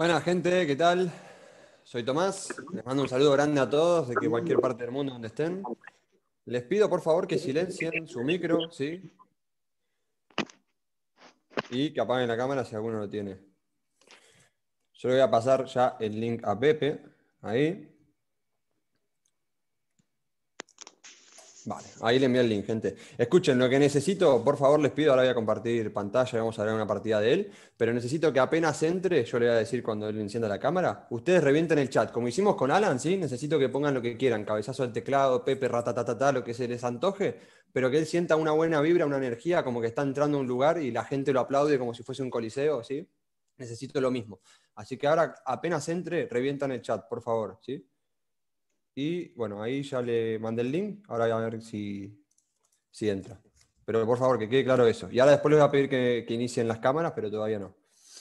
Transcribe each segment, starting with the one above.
Buena gente, ¿qué tal? Soy Tomás, les mando un saludo grande a todos de que cualquier parte del mundo donde estén. Les pido por favor que silencien su micro, ¿sí? Y que apaguen la cámara si alguno lo tiene. Yo le voy a pasar ya el link a Pepe, ahí. Vale, ahí le envié el link, gente. Escuchen, lo que necesito, por favor les pido, ahora voy a compartir pantalla, vamos a ver una partida de él, pero necesito que apenas entre, yo le voy a decir cuando él encienda la cámara, ustedes revienten el chat, como hicimos con Alan, ¿sí? Necesito que pongan lo que quieran, cabezazo del teclado, Pepe, ratatatata, lo que se les antoje, pero que él sienta una buena vibra, una energía, como que está entrando a un lugar y la gente lo aplaude como si fuese un coliseo, ¿sí? Necesito lo mismo. Así que ahora apenas entre, revientan el chat, por favor, ¿sí? Y bueno, ahí ya le mandé el link. Ahora voy a ver si entra. Pero por favor, que quede claro eso. Y ahora después les voy a pedir que inicien las cámaras, pero todavía no.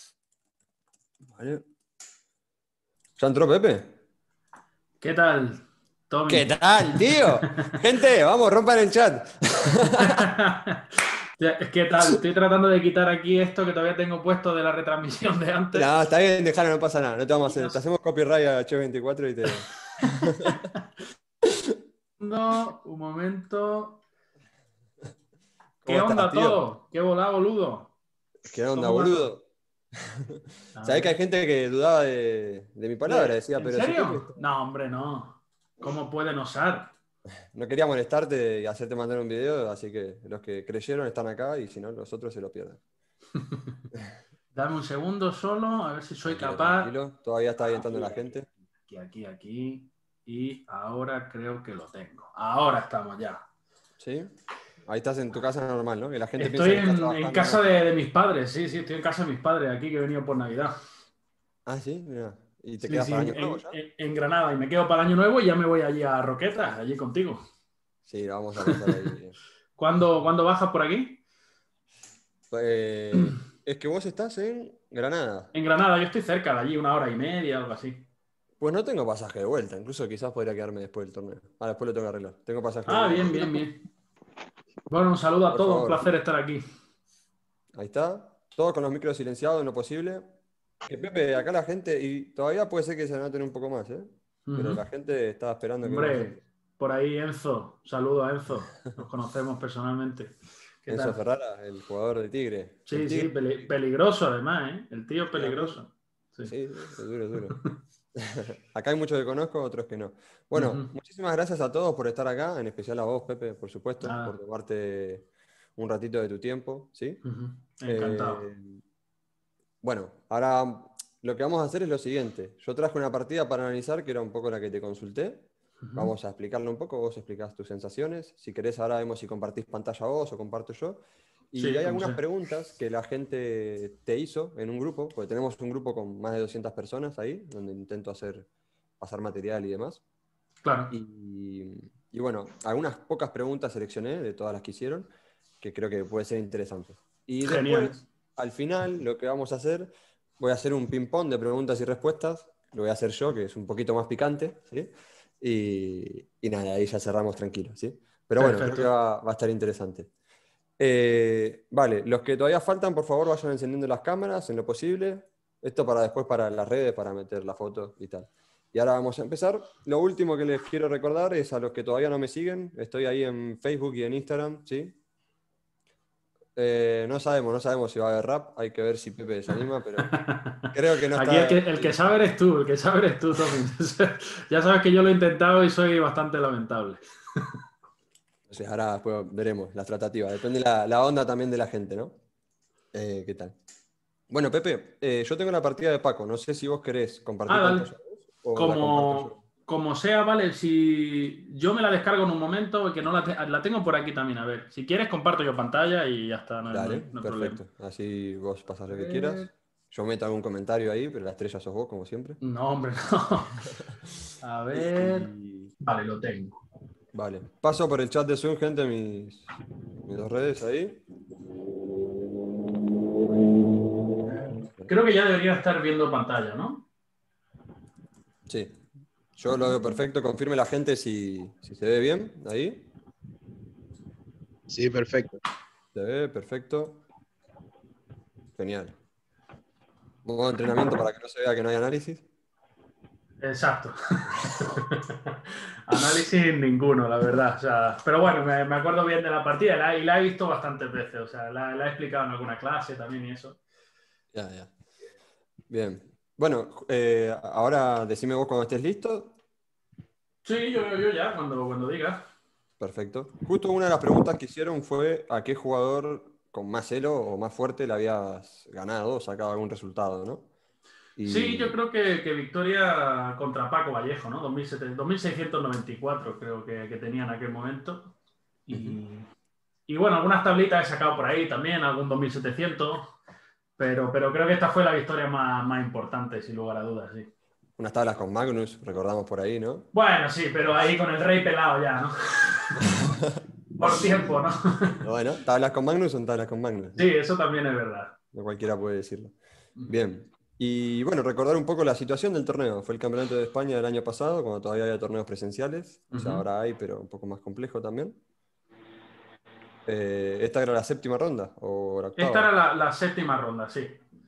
Vale. ¿Ya entró Pepe? ¿Qué tal, ¿Qué Tommy? tal, tío? Gente, vamos, rompan el chat. ¿Qué tal? Estoy tratando de quitar aquí esto que todavía tengo puesto de la retransmisión de antes. No, está bien, déjalo, no pasa nada. No te vamos a Y no hacer. Te sé. hacemos copyright a H24 y te. No, un momento. ¿Cómo ¿Qué estás, onda tío? todo? ¿Qué volá, boludo? ¿Qué onda, ¿Cómo va todo? boludo? A Sabés que hay ver. gente que dudaba de mi palabra, decía, ¿En pero si Pepe serio? está. No, hombre, no. ¿Cómo pueden osar? No quería molestarte y hacerte mandar un video, así que los que creyeron están acá y si no, los otros se lo pierden. Dame un segundo solo, a ver si soy Tranquilo, capaz. tranquilo. Todavía está ahí entrando Aquí, la aquí, gente. aquí. Y ahora creo que lo tengo. Ahora estamos ya. ¿Sí? Ahí estás en tu casa normal, ¿no? Que la gente piensa Estoy que estás en casa trabajando. de mis padres, sí, sí, estoy en casa de mis padres aquí que he venido por Navidad. Ah, sí, mira. ¿Y te Sí, quedas sí, para Año Nuevo ya? en Granada y me quedo para el año nuevo y ya me voy allí a Roquetas, allí contigo. Sí, la vamos a pasar ahí. ¿Cuándo bajas por aquí? Es que vos estás en Granada. En Granada, yo estoy cerca de allí, una hora y media, algo así. Pues no tengo pasaje de vuelta, incluso quizás podría quedarme después del torneo. Ah, después lo tengo que arreglar. Tengo pasaje de Ah, ida y bien, vuelta. bien, bien. Bueno, un saludo a Por todos, un favor. placer estar aquí. Ahí está. Todos con los micros silenciados en lo posible. Que Pepe, acá la gente, y todavía puede ser que se anoten un poco más, ¿eh? Pero Ujú. la gente estaba esperando que más gente. Hombre, por ahí Enzo, saludo a Enzo, nos conocemos personalmente. ¿Qué Enzo tal? Ferrara, el jugador de Tigre. El Sí, sí, Tigre, peligroso además, ¿eh? El tío es sí, amigo. peligroso. Sí. Sí, sí, es duro, es duro. Acá hay muchos que conozco, otros que no. Bueno, Ujú. muchísimas gracias a todos por estar acá, en especial a vos, Pepe, por supuesto, por Nada. tomarte un ratito de tu tiempo, ¿sí? Ujú. Encantado. Eh, bueno, ahora lo que vamos a hacer es lo siguiente. Yo traje una partida para analizar, que era un poco la que te consulté. Ujú. Vamos a explicarlo un poco, vos explicás tus sensaciones. Si querés, ahora vemos si compartís pantalla vos o comparto yo. Y Sí, hay como algunas sea. preguntas que la gente te hizo en un grupo, porque tenemos un grupo con más de 200 personas ahí, donde intento hacer pasar material y demás. Claro. Y bueno, algunas pocas preguntas seleccioné de todas las que hicieron, que creo que puede ser interesante. Y Genial. después, al final, lo que vamos a hacer, voy a hacer un ping-pong de preguntas y respuestas. Lo voy a hacer yo, que es un poquito más picante, ¿sí? Y nada, ahí ya cerramos tranquilos, ¿sí? Pero bueno, creo que Perfecto. va a estar interesante. Vale, los que todavía faltan, por favor, vayan encendiendo las cámaras en lo posible. Esto para después para las redes, para meter la foto y tal. Y ahora vamos a empezar. Lo último que les quiero recordar es a los que todavía no me siguen, estoy ahí en Facebook y en Instagram, ¿sí? No sabemos si va a haber rap, hay que ver si Pepe se anima, pero creo que no Aquí está. el que sabe eres tú, el que sabe eres tú, Tommy. Ya sabes que yo lo he intentado y soy bastante lamentable. O sea, ahora después veremos las tratativas. Depende la onda también de la gente, ¿no? ¿Qué tal? Bueno, Pepe, yo tengo la partida de Paco. No sé si vos querés Ah, compartir dale. pantalla vos o la comparto yo. Como sea, vale. Si yo me la descargo en un momento, que no la tengo por aquí también. A ver, si quieres, comparto yo pantalla y ya está, Dale, no hay problema. perfecto. Así vos pasás A lo que quieras. ver. Yo meto algún comentario ahí, pero la estrella sos vos, como siempre. No, hombre, no. A ver. Y Vale, lo tengo. vale. Paso por el chat de Zoom, gente, mis dos redes ahí. Creo que ya debería estar viendo pantalla, ¿no? Sí. Yo lo veo perfecto. Confirme la gente si se ve bien ahí. Sí, perfecto. Se ve perfecto. Genial. Modo de entrenamiento para que no se vea que no hay análisis. Exacto. Análisis ninguno, la verdad. O sea, pero bueno, me acuerdo bien de la partida y la he visto bastantes veces. O sea, la he explicado en alguna clase también y eso. Ya. Bien. Bueno, ahora decime vos cuando estés listo. Sí, yo ya, cuando digas. Perfecto. Justo una de las preguntas que hicieron fue a qué jugador con más elo o más fuerte le habías ganado o sacado algún resultado, ¿no? Sí, yo Y creo que victoria contra Paco Vallejo, ¿no? 2694 creo que tenía en aquel momento. Y bueno, algunas tablitas he sacado por ahí también, algún 2700. Pero creo que esta fue la victoria más importante, sin lugar a dudas, sí. unas tablas con Magnus, recordamos por ahí, ¿no? Bueno, sí, pero ahí con el rey pelado ya, ¿no? Por tiempo, ¿no? Bueno, tablas con Magnus son tablas con Magnus. Sí, eso también es verdad. No cualquiera puede decirlo. Bien. Y bueno, recordar un poco la situación del torneo. Fue el Campeonato de España del año pasado, cuando todavía había torneos presenciales. O sea, ahora hay, pero un poco más complejo también. ¿Esta era la séptima ronda o la octava? Esta era la séptima ronda, sí.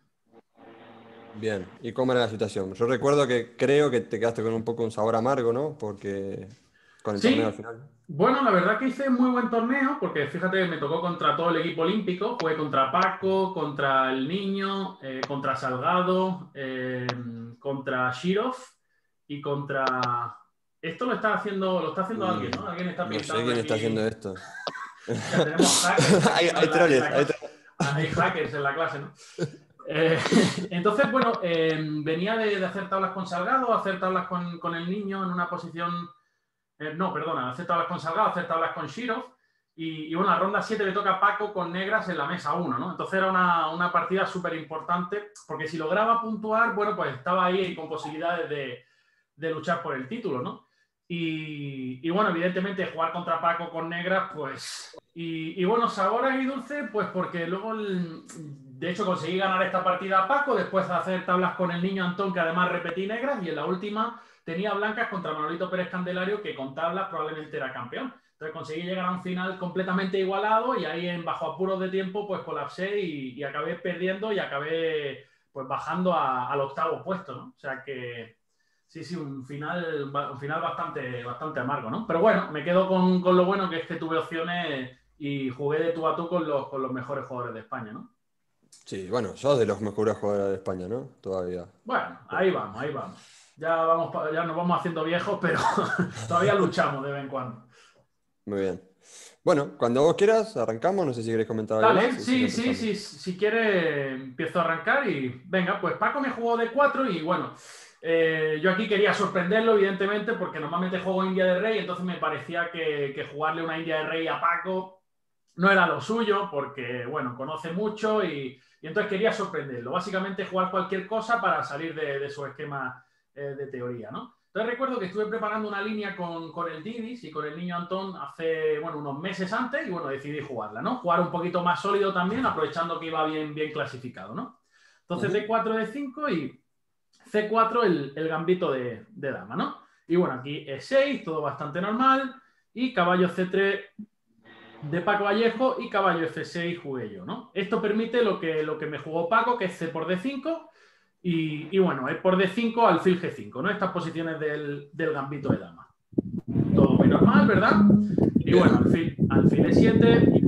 Bien. ¿Y cómo era la situación? Yo recuerdo que creo que te quedaste con un poco un sabor amargo, ¿no? Porque con el torneo al final. Bueno, la verdad que hice muy buen torneo, porque fíjate, me tocó contra todo el equipo olímpico. Jugué contra Paco, contra el Niño, contra Salgado, contra Shirov y contra... Esto lo está haciendo alguien, ¿no? Alguien está No pintando sé quién está aquí. haciendo esto. Ya tenemos hackers. Hay troles, hay troles. Hay hackers en la clase, ¿no? Entonces, bueno, venía de hacer tablas con Salgado, hacer tablas con el Niño en una posición... no, perdona, hacer tablas con Salgado, hacer tablas con Shirov. Y bueno, la ronda 7 le toca a Paco con negras en la mesa 1, ¿no? Entonces era una partida súper importante, porque si lograba puntuar, bueno, pues estaba ahí con posibilidades de luchar por el título, ¿no? Y bueno, evidentemente jugar contra Paco con negras, pues... Y bueno, sabor agridulce, pues porque luego, de hecho, conseguí ganar esta partida a Paco, después de hacer tablas con el Niño Antón, que además repetí negras, y en la última tenía blancas contra Manolito Pérez Candelario, que con tablas probablemente era campeón. Entonces conseguí llegar a un final completamente igualado y ahí bajo apuros de tiempo pues colapsé y acabé perdiendo y acabé pues bajando al octavo puesto, ¿no? O sea que... Sí, un final bastante amargo, ¿no? Pero bueno, me quedo con lo bueno que es que tuve opciones y jugué de tú a tú con los mejores jugadores de España, ¿no? Sí, bueno, sos de los mejores jugadores de España, ¿no? Todavía. Bueno, ahí vamos. Ya nos vamos haciendo viejos, pero todavía luchamos de vez en cuando. Muy bien. Bueno, cuando vos quieras, arrancamos. No sé si querés comentar algo Dale, más. sí, si quiere empiezo a arrancar y venga, pues Paco me jugó de 4 y bueno, yo aquí quería sorprenderlo evidentemente porque normalmente juego India de Rey, entonces me parecía que jugarle una India de Rey a Paco no era lo suyo porque, bueno, conoce mucho y entonces quería sorprenderlo, básicamente jugar cualquier cosa para salir de su esquema de teoría, ¿no? Entonces recuerdo que estuve preparando una línea con el Didis y con el Niño Antón hace, bueno, unos meses antes y, bueno, decidí jugarla, ¿no? Jugar un poquito más sólido también, aprovechando que iba bien clasificado, ¿no? Entonces D4, D5 y C4 el gambito de dama, ¿no? Y bueno, aquí E6, todo bastante normal y caballo C3 de Paco Vallejo y caballo F6 jugué yo, ¿no? Esto permite lo que me jugó Paco, que es C por D5 y bueno, E por D5, alfil G5, ¿no? Estas posiciones del gambito de dama. Todo muy normal, ¿verdad? Y bueno, alfil E7,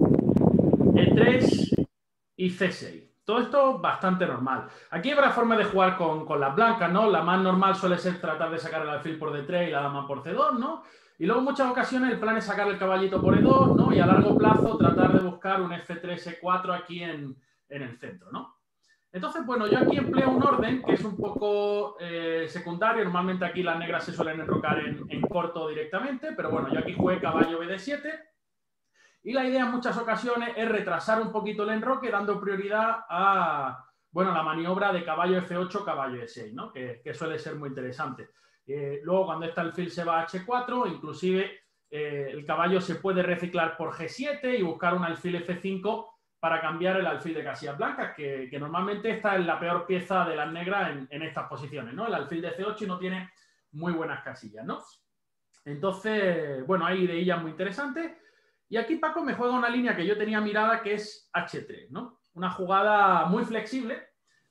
E3 y C6. Todo esto bastante normal. Aquí habrá forma de jugar con las blancas, ¿no? La más normal suele ser tratar de sacar el alfil por D3 y la dama por C2, ¿no? Y luego en muchas ocasiones el plan es sacar el caballito por E2, ¿no? Y a largo plazo tratar de buscar un F3, E4 aquí en el centro, ¿no? Entonces, bueno, yo aquí empleo un orden que es un poco secundario. Normalmente aquí las negras se suelen enrocar en corto directamente, pero bueno, yo aquí jugué caballo BD7 y la idea en muchas ocasiones es retrasar un poquito el enroque dando prioridad a, bueno, la maniobra de caballo F8, caballo E6, ¿no? Que suele ser muy interesante. Luego, cuando este alfil se va a H4, inclusive el caballo se puede reciclar por G7 y buscar un alfil F5 para cambiar el alfil de casillas blancas, que normalmente esta es la peor pieza de las negras en estas posiciones, ¿no? El alfil de C8 no tiene muy buenas casillas, ¿no? Entonces, bueno, hay ideillas muy interesantes. Y aquí Paco me juega una línea que yo tenía mirada que es H3, ¿no? Una jugada muy flexible,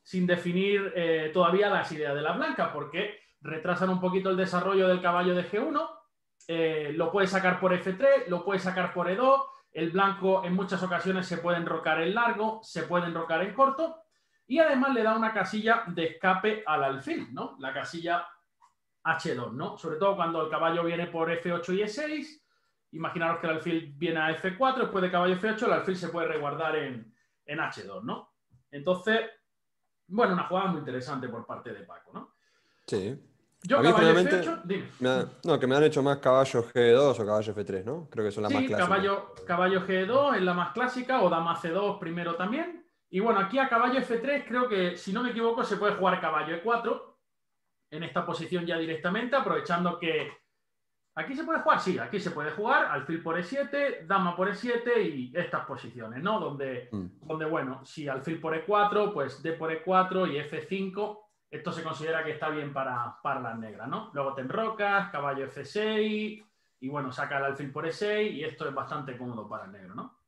sin definir todavía las ideas de las blancas, porque retrasan un poquito el desarrollo del caballo de G1, lo puede sacar por F3, lo puede sacar por E2, el blanco en muchas ocasiones se puede enrocar en largo, se puede enrocar en corto, y además le da una casilla de escape al alfil, ¿no? La casilla H2, ¿no? Sobre todo cuando el caballo viene por F8 y E6, imaginaros que el alfil viene a F4, después de caballo F8, el alfil se puede resguardar en H2, ¿no? Entonces, bueno, una jugada muy interesante por parte de Paco, ¿no? Sí. Yo A mí caballo generalmente F8, dime. no, que me han hecho más caballo G2 o caballo F3, ¿no? Creo que son las más Sí, clásicas. caballo G2 es la más clásica, o dama C2 primero también. Y bueno, aquí a caballo F3 creo que, si no me equivoco, se puede jugar caballo E4 en esta posición ya directamente, aprovechando que... ¿Aquí se puede jugar? Sí, aquí se puede jugar alfil por E7, dama por E7 y estas posiciones, ¿no? Donde, bueno, si alfil por E4, pues D por E4 y F5, esto se considera que está bien para las negras, ¿no? Luego te enrocas, caballo F6 y bueno, saca el alfil por E6 y esto es bastante cómodo para el negro, ¿no?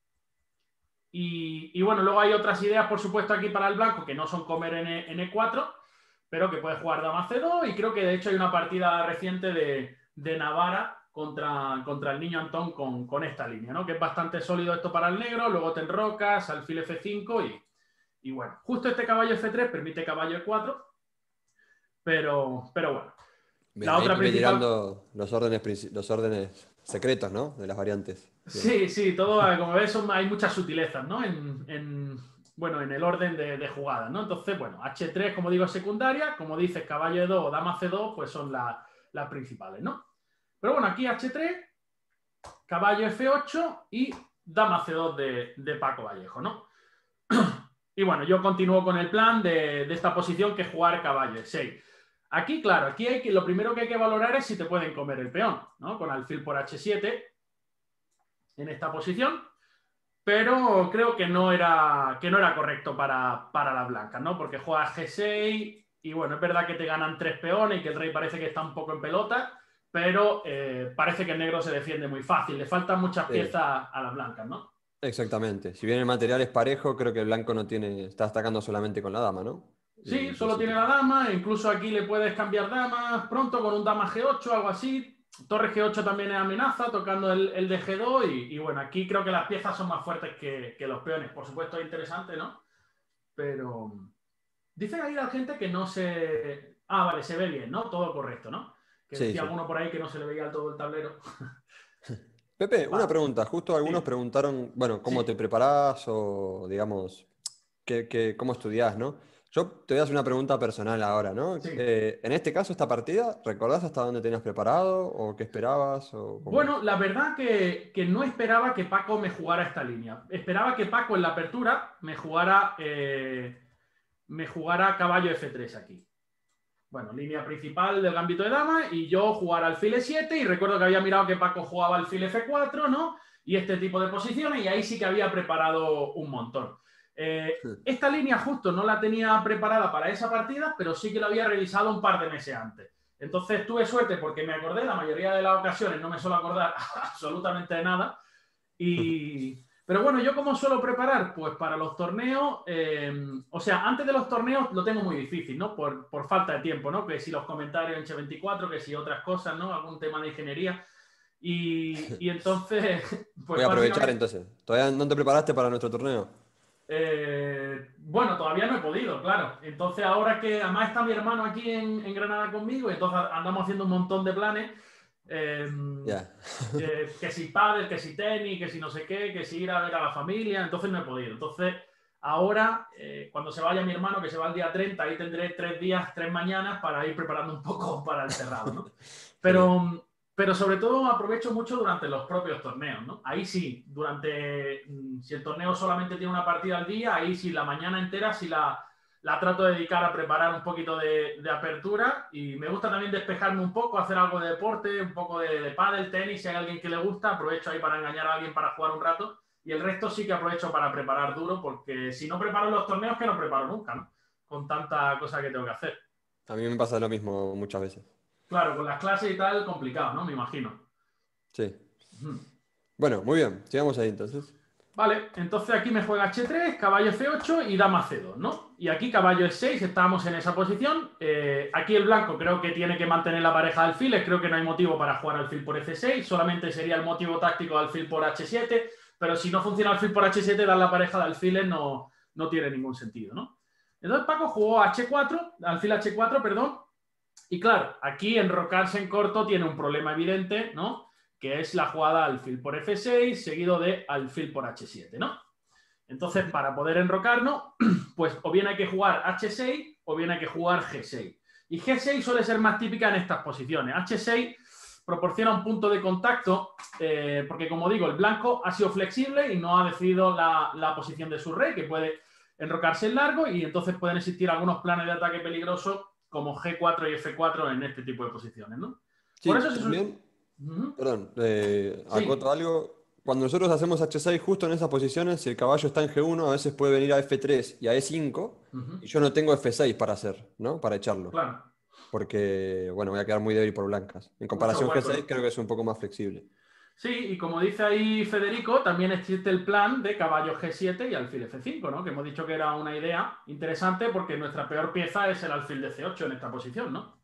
Y bueno, luego hay otras ideas, por supuesto, aquí para el blanco que no son comer en E4, pero que puede jugar dama C2 y creo que de hecho hay una partida reciente de Navarra contra el niño Antón con esta línea, ¿no? Que es bastante sólido esto para el negro, luego te enrocas, alfil F5 y bueno, justo este caballo F3 permite caballo E4, pero bueno. Bien, La ahí otra me principal... tirando los órdenes secretos, ¿no? De las variantes. Bien. Sí, todo, como ves, hay muchas sutilezas, ¿no? Bueno, en el orden de jugadas, ¿no? Entonces, bueno, H3, como digo, es secundaria, como dices, caballo E2 o dama C2, pues son las principales, ¿no? Pero bueno, aquí H3, caballo F8 y dama C2 de Paco Vallejo, ¿no? Y bueno, yo continúo con el plan de esta posición, que es jugar caballo E6. Aquí, claro, aquí lo primero que hay que valorar es si te pueden comer el peón, ¿no? Con alfil por H7 en esta posición, pero creo que no era correcto para las blancas, ¿no? Porque juegas G6 y bueno, es verdad que te ganan 3 peones y que el rey parece que está un poco en pelota, pero parece que el negro se defiende muy fácil, le faltan muchas piezas a las blancas, ¿no? Exactamente. Si bien el material es parejo, creo que el blanco no tiene, está atacando solamente con la dama, ¿no? Sí, En solo tiene principio. la dama, incluso aquí le puedes cambiar damas pronto con un dama G8, algo así. Torre G8 también es amenaza, tocando el de G2 y bueno, aquí creo que las piezas son más fuertes que los peones. Por supuesto es interesante, ¿no? Pero dice ahí la gente que no se... Ah, vale, se ve bien, ¿no? Todo correcto, ¿no? Que Sí, decía sí. alguno por ahí que no se le veía todo el tablero. Pepe, una Vale, pregunta. Justo algunos dime. preguntaron, bueno, cómo te Sí, preparás o, digamos, cómo estudiás, ¿no? Yo te voy a hacer una pregunta personal ahora, ¿no? sí. En este caso, esta partida, ¿recordás hasta dónde tenías preparado o qué esperabas o cómo? Bueno, la verdad que no esperaba que Paco me jugara esta línea. Esperaba que Paco en la apertura me jugara caballo F3 aquí. Bueno, línea principal del gambito de dama y yo jugar alfil E7 y recuerdo que había mirado que Paco jugaba alfil F4, ¿no? Y este tipo de posiciones y ahí sí que había preparado un montón. Esta línea justo no la tenía preparada para esa partida, pero sí que la había revisado un par de meses antes. Entonces tuve suerte porque me acordé, la mayoría de las ocasiones no me suelo acordar absolutamente de nada. Pero bueno, yo como suelo preparar, pues para los torneos, o sea, antes de los torneos lo tengo muy difícil, ¿no? Por falta de tiempo, ¿no? Que si los comentarios en Che24, que si otras cosas, ¿no? Algún tema de ingeniería. Y entonces, pues Voy a aprovechar básicamente, entonces. ¿Todavía no te preparaste para nuestro torneo? bueno, todavía no he podido, claro. Entonces ahora que además está mi hermano aquí en Granada conmigo, y entonces andamos haciendo un montón de planes. Ya. Que si pádel, que si tenis, que si no sé qué, que si ir a ver a la familia, entonces no he podido. Entonces, ahora, cuando se vaya mi hermano, que se va el día 30, ahí tendré 3 días, 3 mañanas para ir preparando un poco para el cerrado, ¿no? Genial. Pero sobre todo aprovecho mucho durante los propios torneos, ¿no? Ahí sí, si el torneo solamente tiene una partida al día, ahí sí, la mañana entera sí la trato de dedicar a preparar un poquito de apertura y me gusta también despejarme un poco, hacer algo de deporte, un poco de pádel, tenis, si hay alguien que le gusta, aprovecho ahí para engañar a alguien para jugar un rato y el resto sí que aprovecho para preparar duro porque si no preparo los torneos que no preparo nunca, ¿no? Con tanta cosa que tengo que hacer. A mí me pasa lo mismo muchas veces. Claro, con las clases y tal, complicado, ¿no? Me imagino. Sí. Ujú. Bueno, muy bien. Sigamos ahí entonces. Vale, entonces aquí me juega H3, caballo C8 y dama C2, ¿no? Y aquí caballo E6, estamos en esa posición. Aquí el blanco creo que tiene que mantener la pareja de alfiles, creo que no hay motivo para jugar alfil por F6, solamente sería el motivo táctico de alfil por H7, pero si no funciona alfil por H7, dar la pareja de alfiles no tiene ningún sentido, ¿no? Entonces Paco jugó H4, alfil H4, perdón, y claro, aquí enrocarse en corto tiene un problema evidente, ¿no? Que es la jugada alfil por F6 seguido de alfil por H7, ¿no? Entonces, para poder enrocarnos, pues o bien hay que jugar H6 o bien hay que jugar G6. Y G6 suele ser más típica en estas posiciones. H6 proporciona un punto de contacto porque, como digo, el blanco ha sido flexible y no ha decidido la posición de su rey, que puede enrocarse en largo, y entonces pueden existir algunos planes de ataque peligrosos como G4 y F4 en este tipo de posiciones, ¿no? Sí, Por eso también, perdón, Sí. acoto algo. Cuando nosotros hacemos H6 justo en esas posiciones, si el caballo está en G1, a veces puede venir a F3 y a E5, y yo no tengo F6 para hacer, ¿no? Para echarlo. Claro, Porque, bueno, voy a quedar muy débil por blancas. En mucho comparación hueco, G6 ¿no? creo que es un poco más flexible. Sí, y como dice ahí Federico, también existe el plan de caballo G7 y alfil F5, ¿no? Que hemos dicho que era una idea interesante porque nuestra peor pieza es el alfil de C8 en esta posición, ¿no?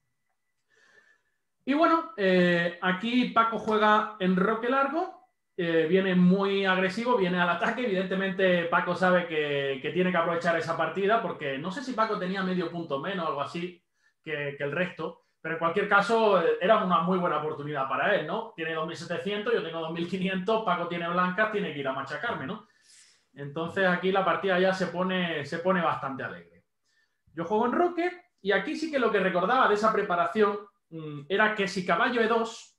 Y bueno, aquí Paco juega enroque largo, viene muy agresivo, viene al ataque. Evidentemente Paco sabe que tiene que aprovechar esa partida porque no sé si Paco tenía medio punto menos o algo así que el resto, pero en cualquier caso era una muy buena oportunidad para él, ¿no? Tiene 2.700, yo tengo 2.500, Paco tiene blancas, tiene que ir a machacarme, ¿no? Entonces aquí la partida ya se pone bastante alegre. Yo juego enroque y aquí sí que lo que recordaba de esa preparación era que si caballo E2,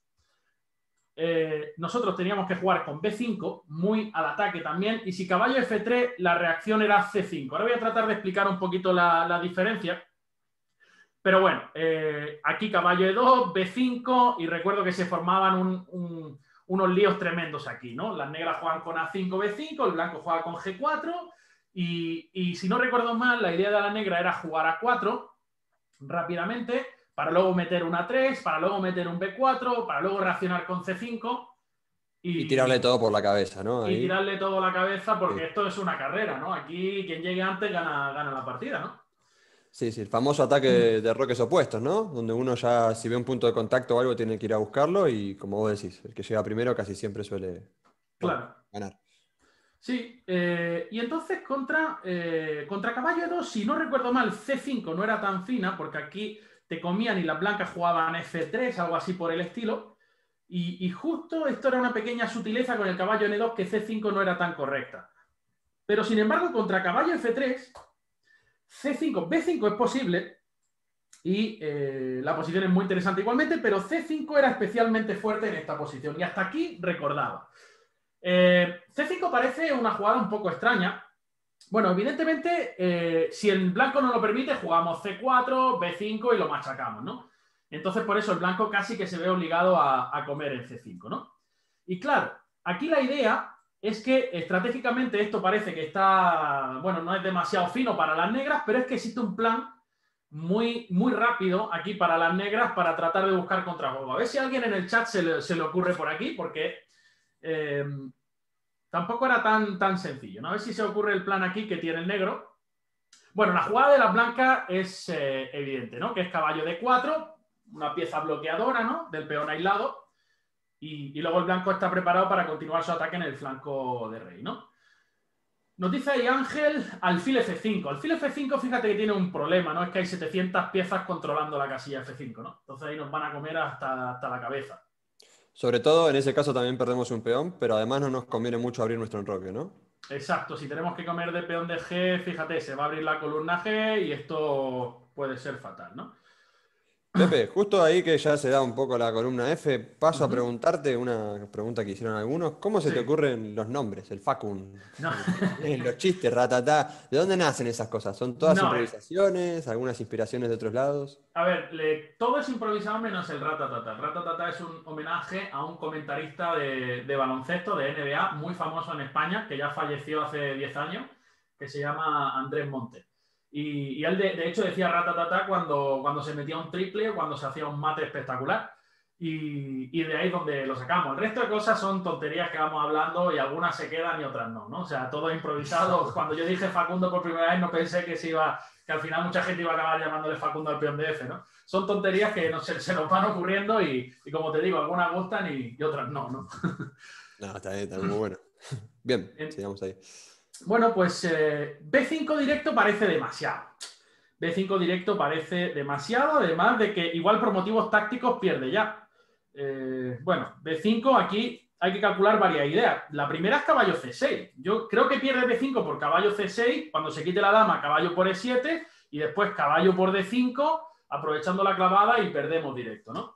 nosotros teníamos que jugar con B5, muy al ataque también, y si caballo F3, la reacción era C5. Ahora voy a tratar de explicar un poquito la diferencia. Pero bueno, aquí caballo E2, B5, y recuerdo que se formaban unos líos tremendos aquí, ¿no? Las negras juegan con A5, B5, el blanco juega con G4, y si no recuerdo mal, la idea de la negra era jugar A4 rápidamente, para luego meter un A3, para luego meter un B4, para luego reaccionar con C5 Y tirarle y, todo por la cabeza, ¿no? y Ahí. tirarle todo a la cabeza porque Sí. esto es una carrera, ¿no? Aquí quien llegue antes gana la partida, ¿no? Sí, sí, el famoso ataque de roques opuestos, ¿no? Donde uno ya, si ve un punto de contacto o algo, tiene que ir a buscarlo y, como vos decís, el que llega primero casi siempre suele, bueno, Claro. ganar. Sí, y entonces contra caballo E2, si no recuerdo mal, C5 no era tan fina porque aquí te comían y las blancas jugaban F3, algo así por el estilo. Y justo esto era una pequeña sutileza con el caballo N2 que C5 no era tan correcta. Pero sin embargo, contra caballo F3, C5, B5 es posible y la posición es muy interesante igualmente, pero C5 era especialmente fuerte en esta posición y hasta aquí recordaba. C5 parece una jugada un poco extraña. Bueno, evidentemente, si el blanco no lo permite, jugamos C4, B5 y lo machacamos, ¿no? Entonces, por eso el blanco casi que se ve obligado a comer en C5, ¿no? Y claro, aquí la idea es que estratégicamente esto parece que está, bueno, no es demasiado fino para las negras, pero es que existe un plan muy, muy rápido aquí para las negras para tratar de buscar contrajuego. A ver si a alguien en el chat se le ocurre por aquí, porque tampoco era tan sencillo, ¿no? A ver si se ocurre el plan aquí que tiene el negro. Bueno, la jugada de las blancas es evidente, ¿no? Que es caballo de 4, una pieza bloqueadora, ¿no? Del peón aislado. Y luego el blanco está preparado para continuar su ataque en el flanco de rey, ¿no? Nos dice ahí Ángel, alfil F5. Alfil F5, fíjate que tiene un problema, ¿no? Es que hay 700 piezas controlando la casilla F5, ¿no? Entonces ahí nos van a comer hasta la cabeza. Sobre todo, en ese caso también perdemos un peón, pero además no nos conviene mucho abrir nuestro enroque, ¿no? Exacto, si tenemos que comer de peón de G, fíjate, se va a abrir la columna G y esto puede ser fatal, ¿no? Pepe, justo ahí que ya se da un poco la columna F, paso a Ujú. preguntarte una pregunta que hicieron algunos. ¿Cómo se Sí. te ocurren los nombres? El facun, No. los chistes, ratatá. ¿De dónde nacen esas cosas? ¿Son todas No, improvisaciones? ¿Algunas inspiraciones de otros lados? a ver, todo es improvisado menos el ratatata. El ratatata es un homenaje a un comentarista de baloncesto, de NBA, muy famoso en España, que ya falleció hace 10 años, que se llama Andrés Montes. Y él, de hecho, decía ratatata cuando se metía un triple o cuando se hacía un mate espectacular. y de ahí es donde lo sacamos. El resto de cosas son tonterías que vamos hablando y algunas se quedan y otras no, ¿no? O sea, todo es improvisado. Cuando yo dije Facundo por primera vez no pensé que que al final mucha gente iba a acabar llamándole Facundo al peón de F, ¿no? Son tonterías que se nos van ocurriendo y como te digo, algunas gustan y otras no, ¿no? No, está bien, muy bueno. Bien, sigamos ahí. Bueno, pues B5 directo parece demasiado. B5 directo parece demasiado, además de que igual por motivos tácticos pierde ya. Bueno, B5 aquí hay que calcular varias ideas. La primera es caballo C6. Yo creo que pierde B5 por caballo C6, cuando se quite la dama, caballo por E7, y después caballo por D5, aprovechando la clavada y perdemos directo, ¿no?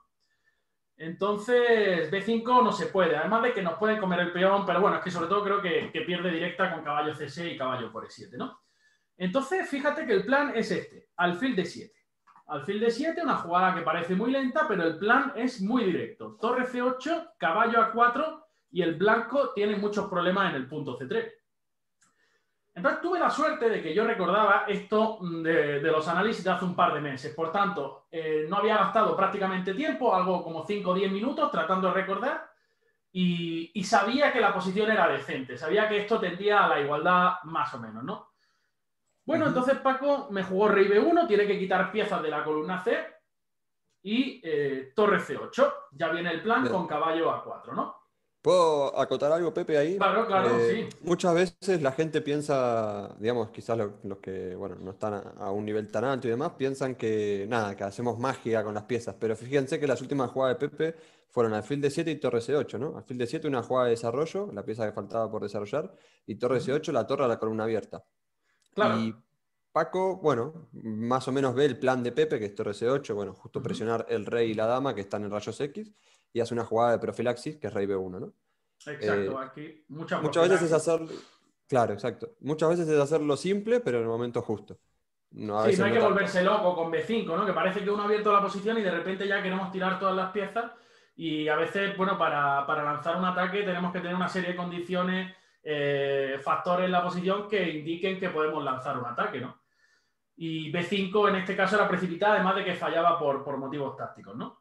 Entonces, B5 no se puede, además de que nos pueden comer el peón, pero bueno, es que sobre todo creo que pierde directa con caballo C6 y caballo por E7, ¿no? Entonces, fíjate que el plan es este, alfil D7. Alfil D7, una jugada que parece muy lenta, pero el plan es muy directo. Torre C8, caballo A4 y el blanco tiene muchos problemas en el punto C3. Entonces tuve la suerte de que yo recordaba esto de los análisis de hace un par de meses. Por tanto, no había gastado prácticamente tiempo, algo como 5 o 10 minutos tratando de recordar y sabía que la posición era decente. Sabía que esto tendía a la igualdad más o menos, ¿no? Bueno, entonces Paco me jugó rey B1, tiene que quitar piezas de la columna C y torre C8. Ya viene el plan con caballo A4, ¿no? ¿Puedo acotar algo, Pepe, ahí? Claro, sí. Muchas veces la gente piensa, digamos, quizás los que, bueno, no están a un nivel tan alto y demás, piensan que, nada, que hacemos magia con las piezas, pero fíjense que las últimas jugadas de Pepe fueron alfil D7 y torre C8, ¿no? Alfil D7 una jugada de desarrollo, la pieza que faltaba por desarrollar, y torre C8 la torre a la columna abierta. Claro. Y Paco, bueno, más o menos ve el plan de Pepe, que es torre C8, bueno, justo presionar el rey y la dama que están en rayos X, y hace una jugada de profilaxis, que es rey B1, ¿no? Exacto, aquí muchas veces es hacer, claro, exacto. Muchas veces es hacerlo simple, pero en el momento justo. No hay que volverse loco con B5, ¿no? Que parece que uno ha abierto la posición y de repente ya queremos tirar todas las piezas y a veces, bueno, para lanzar un ataque tenemos que tener una serie de condiciones, factores en la posición que indiquen que podemos lanzar un ataque, ¿no? Y B5 en este caso era precipitada, además de que fallaba por motivos tácticos, ¿no?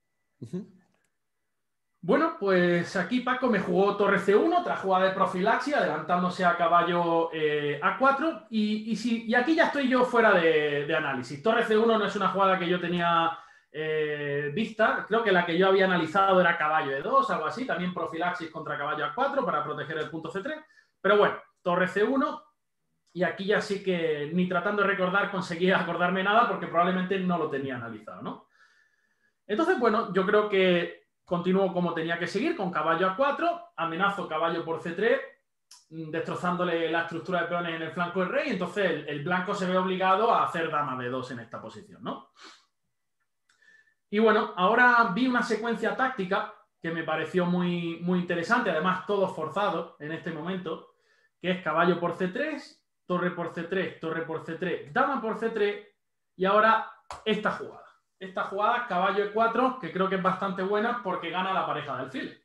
Bueno, pues aquí Paco me jugó torre C1 tras jugada de profilaxis, adelantándose a caballo A4 y aquí ya estoy yo fuera de análisis. Torre C1 no es una jugada que yo tenía vista, creo que la que yo había analizado era caballo E2, algo así, también profilaxis contra caballo A4 para proteger el punto C3, pero bueno, torre C1 y aquí ya sí que ni tratando de recordar conseguía acordarme nada porque probablemente no lo tenía analizado, ¿no? Entonces, bueno, yo creo que continúo como tenía que seguir, con caballo A4, amenazo caballo por C3, destrozándole la estructura de peones en el flanco del rey, entonces el blanco se ve obligado a hacer dama D2 en esta posición, ¿no? Y bueno, ahora vi una secuencia táctica que me pareció muy, muy interesante, además todo forzado en este momento, que es caballo por C3, torre por C3, torre por C3, dama por C3, y ahora esta jugada. Esta jugada, caballo E4, que creo que es bastante buena porque gana la pareja de alfil.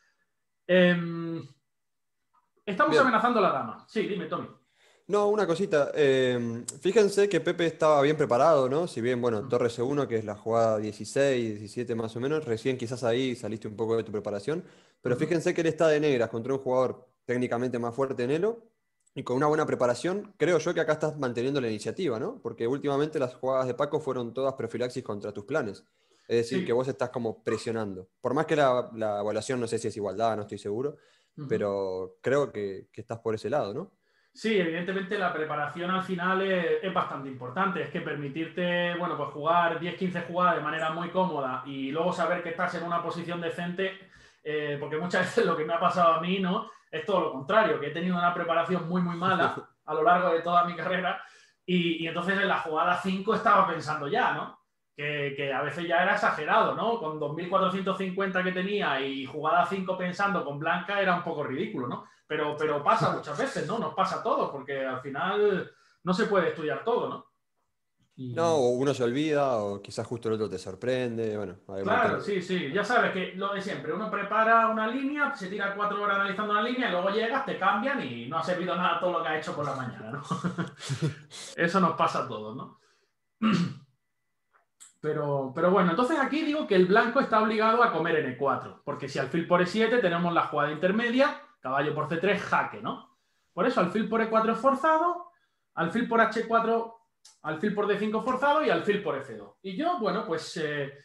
Estamos Bien. amenazando la dama. Sí, dime, Tommy. No, una cosita. Fíjense que Pepe estaba bien preparado, ¿no? Si bien, bueno, torre C1, que es la jugada 16, 17 más o menos, recién quizás ahí saliste un poco de tu preparación, pero fíjense que él está de negras contra un jugador técnicamente más fuerte en Elo y con una buena preparación. Creo yo que acá estás manteniendo la iniciativa, ¿no? Porque últimamente las jugadas de Paco fueron todas profilaxis contra tus planes. Es decir, Sí. que vos estás como presionando. Por más que la evaluación no sé si es igualdad, no estoy seguro, pero creo que estás por ese lado, ¿no? Sí, evidentemente la preparación al final es bastante importante. Es que permitirte, bueno, pues jugar 10-15 jugadas de manera muy cómoda y luego saber que estás en una posición decente, porque muchas veces lo que me ha pasado a mí, ¿no? Es todo lo contrario, que he tenido una preparación muy, muy mala a lo largo de toda mi carrera y entonces en la jugada 5 estaba pensando ya, ¿no? Que a veces ya era exagerado, ¿no? Con 2.450 que tenía y jugada 5 pensando con blanca era un poco ridículo, ¿no? Pero pasa muchas veces, ¿no? Nos pasa a todos, porque al final no se puede estudiar todo, ¿no? No, o uno se olvida, o quizás justo el otro te sorprende. Bueno, claro, sí. Ya sabes que lo de siempre, uno prepara una línea, se tira 4 horas analizando una línea, y luego llegas, te cambian y no ha servido nada todo lo que ha hecho por la mañana, ¿no? Eso nos pasa a todos, ¿no? Pero bueno, entonces aquí digo que el blanco está obligado a comer en E4, porque si alfil por E7 tenemos la jugada intermedia, caballo por C3, jaque, ¿no? Por eso alfil por E4 es forzado, alfil por H4, alfil por D5 forzado y alfil por F2. Y yo, bueno, pues